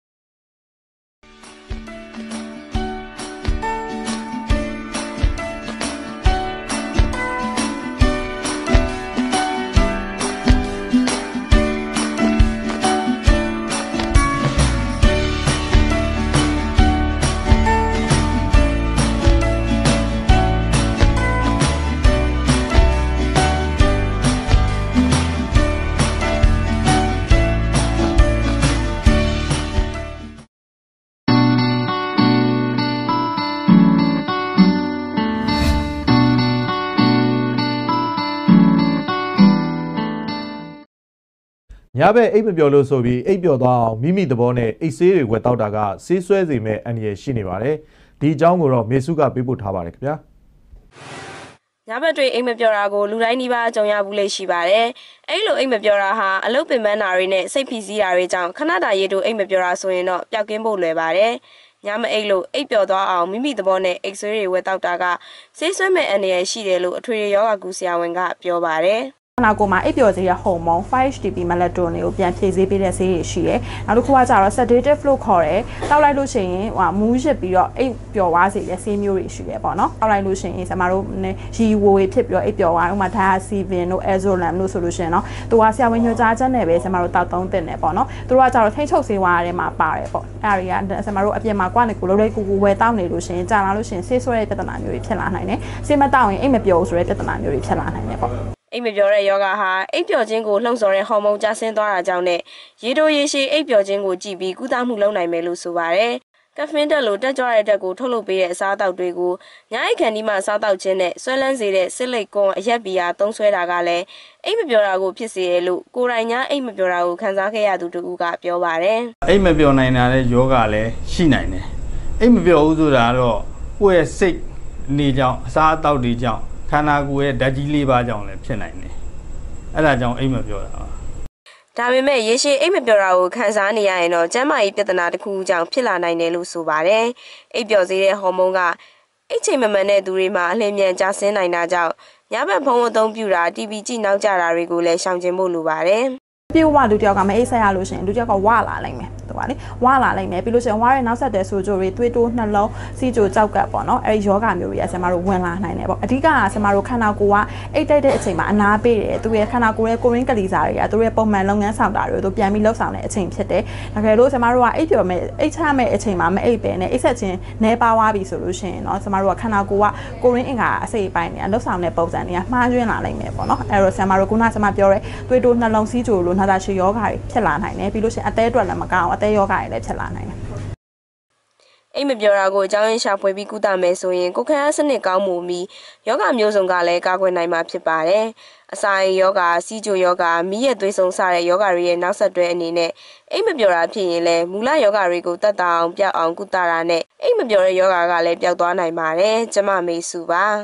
ညဘက်အိတ်မပျော်လို့ဆိုပြီးအိတ်ပျော်သွားအောင်မိမိသဘောနဲ့အိတ်ဆေးတွေဝယ်တောက်တာကဆေးဆွဲစေမဲ့အန္တရာယ်ရှိနေပါတယ်။ဒီအကြောင်းကိုတော့မေစုကပေးပို့ထားပါတယ်ခင်ဗျာ။ညဘက်တွေအိတ်မပျော်တာကိုလူတိုင်းနှိပါကြုံရဘူးလေရှိပါတယ်။အဲ့လိုအိတ်မပျော်တာဟာအလုပ်ပင်ပန်းတာတွေနဲ့စိတ်ဖိစီးတာတွေကြောင့်ခဏတာရည်တူအိတ်မပျော်တာဆိုရင်တော့ပျောက်ကင်းဖို့လွယ်ပါတယ်။ညမအိတ်လို့အိတ်ပျော်သွားအောင်မိမိသဘောနဲ့အိတ်ဆွဲတွေဝယ်တောက်တာကဆေးဆွဲမဲ့အန္တရာယ်ရှိတယ်လို့အထွေထွေယောဂကုဆရာဝန်ကပြောပါတယ်။ခနာကိုမှာအိပ်ပျော်စေတဲ့ဟော်မုန်း 5-HTP melatonin ကိုပြန်ဖြည့်ဆည်းပေးတဲ့ဆေးရရှိတယ်။နောက်တစ်ခုကကျတော့ sedative လို့ခေါ်တယ်။တောက်လိုက်လို့ရှိရင်မူးရစ်ပြီးတော့အိပ်ပျော်သွားစေတဲ့ဆေးမျိုးတွေရှိတယ်ပေါ့နော်။တောက်လိုက်လို့ရှိရင်ကျမတို့ရီဝိုတွေဖြစ်ပြီးတော့အိပ်ပျော်သွားဥပမာ diazepam တို့ azolam တို့ဆိုလို့ရှိရင်နော်။သူကဆရာဝန်ညွှန်ကြားချက်နဲ့ပဲကျမတို့တောက်သုံးသင့်တယ်ပေါ့နော်။သူတို့ကကျတော့ထိန်းချုပ်ဆေးဝါးထဲမှာပါတယ်ပေါ့။အဲ့ဒါတွေကကျမတို့အပြင်မှာကွာနေကိုလိုလေးကူဝယ်တောက်နေလို့ရှိရင်ကြာလာလို့ရှိရင်ဆေးဆွဲတဲ့ပြဿနာမျိုးတွေဖြစ်လာနိုင်တယ်။ဆေးမတောက်ရင်အိပ်မပျော်ဘူးဆိုတဲ့ပြဿနာမျိုးတွေဖြစ်လာနိုင်တယ်ပေါ့။အိပ်မပျော်တဲ့ယောဂဟာအိပ်ပျော်ခြင်းကိုလှုံ့ဆော်တဲ့ဟော်မုန်းကျဆင်းသွားတာကြောင့်နဲ့ရေတိုရေရှည်အိပ်ပျော်ခြင်းကိုကြည့်ပြီးကုသမှုလုပ်နိုင်မယ်လို့ဆိုပါတယ်။ကက်ဖင်တက်လိုတက်ကြွတဲ့ဓာတ်ကိုထုတ်လုပ်ပေးတဲ့အစားအသောက်တွေကိုညအိပ်ခန်းဒီမှာစားတောက်ခြင်းနဲ့ဆွဲလန်းစေတဲ့စစ်လိတ်ကွန်အရက်ဘီယာသုံးဆွဲတာကလည်းအိပ်မပျော်တာကိုဖြစ်စေရလို့ကိုယ်တိုင်ညအိပ်မပျော်တာကိုခံစားခဲ့ရသူတူကပြောပါတယ်။အိပ်မပျော်နိုင်တာတဲ့ယောဂလည်းရှိနိုင်တယ်။အိပ်မပျော်ဘူးဆိုတာတော့ကိုယ့်ရဲ့စိတ်နေကြောင်အစားအသောက်တွေကြောင့်ခန္ဓာကိုယ်ရဲ့ဓာတ်ကြီး၄ပါးကြောင့်လည်းဖြစ်နိုင်တယ်။အဲ့ဒါကြောင့်အိမ်မပြောတာပါ။ဒါပေမဲ့ရေရှည်အိမ်မပြောတာကိုခံစားနေရရင်တော့ကျန်းမာရေးပြဿနာတစ်ခုကြောင့်ဖြစ်လာနိုင်တယ်လို့ဆိုပါတယ်။အိပ်ပျော်စေတဲ့ဟော်မုန်းကအိတ်ချိန်မမှန်တဲ့သူတွေမှာအလျင်မြန်ကျဆင်းနိုင်တာကြောင့်ညဘက်ဖုံးအသုံးပြုတာ TV ကြည့်နောက်ကြတာတွေကိုလည်းရှောင်ကျဉ်ဖို့လိုပါတယ်။ပြေဝလူတယောက်ကမအိတ်ဆက်ရလို့ရှိရင်လူတယောက်ကဝလာလိုက်မယ်သူကလေဝလာလိုက်မယ်ပြီးလို့ရှိရင်ဝရဲနောက်ဆက်တဲ့ဆိုကြတွေသွေးတိုးနှလုံးစီကြိုကြောက်ကပ်ပေါ့နော်အဲဒီယောဂမျိုးတွေကဆင်မတို့ဝင်လာနိုင်တယ်ပေါ့အဓိကဆင်မတို့ခန္ဓာကိုယ်ကအိတ်တိုက်တဲ့အချိန်မှာအနာပေးတယ်သူရဲ့ခန္ဓာကိုယ်ရဲ့ကိုရင်းကလေးစားတွေကသူရဲ့ပုံမှန်လုပ်ငန်းဆောင်တာတွေကိုသူပြန်ပြီးလှုပ်ဆောင်တဲ့အချိန်ဖြစ်တယ်ဒါကြလို့ဆင်မတို့ကအိတ်ပျော်မဲ့အိတ်ချမဲ့အချိန်မှာမအိတ်ပဲနဲ့အိတ်ဆက်ခြင်းနဲပါသွားပြီဆိုလို့ရှိရင်နော်ဆင်မတို့ကခန္ဓာကိုယ်ကကိုရင်းအင်္ဂါအစိတ်ပိုင်းတွေကလှုပ်ဆောင်တဲ့ပုံစံတွေကမှားယွင်းလာနိုင်မယ်ပေါ့နော်အဲတော့ဆင်မတို့ခုနဆင်မပြောတဲ့သွေးတိုးနှလုံးစီးကြိုလို့နာတာရှည်ယောဂါတွေဖြစ်လာနိုင်တယ်ပြီးလို့ရှိရင်အသေးအတွက်လည်းမကောင်းအသေးယောဂါတွေလည်းဖြစ်လာနိုင်တယ်အိမ်မပြောတာကိုအကြောင်းရင်းရှာဖွေပြီးကုသမယ်ဆိုရင်ကိုယ်ခံအားစနစ်ကောင်းမှုပြီးယောဂမျိုးစုံကလည်းကာကွယ်နိုင်မှာဖြစ်ပါတယ်။အစာအိမ်ယောဂစီးကြိုယောဂမီးရဲ့သွေးဆုံစတဲ့ယောဂတွေရဲ့နောက်ဆက်တွဲအနေနဲ့အိမ်မပြောတာဖြစ်ရင်လည်းမူလယောဂတွေကိုတတ်တာအောင်ပြောက်အောင်ကုသတာနဲ့အိမ်မပြောတဲ့ယောဂကလည်းပျောက်သွားနိုင်ပါတယ်။ကျမမေစုပါ။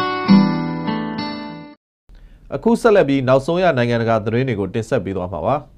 အခုဆက်လက်ပြီးနောက်ဆုံးရနိုင်ငံတကာသတင်းတွေကိုတင်ဆက်ပေးသွားမှာပါ။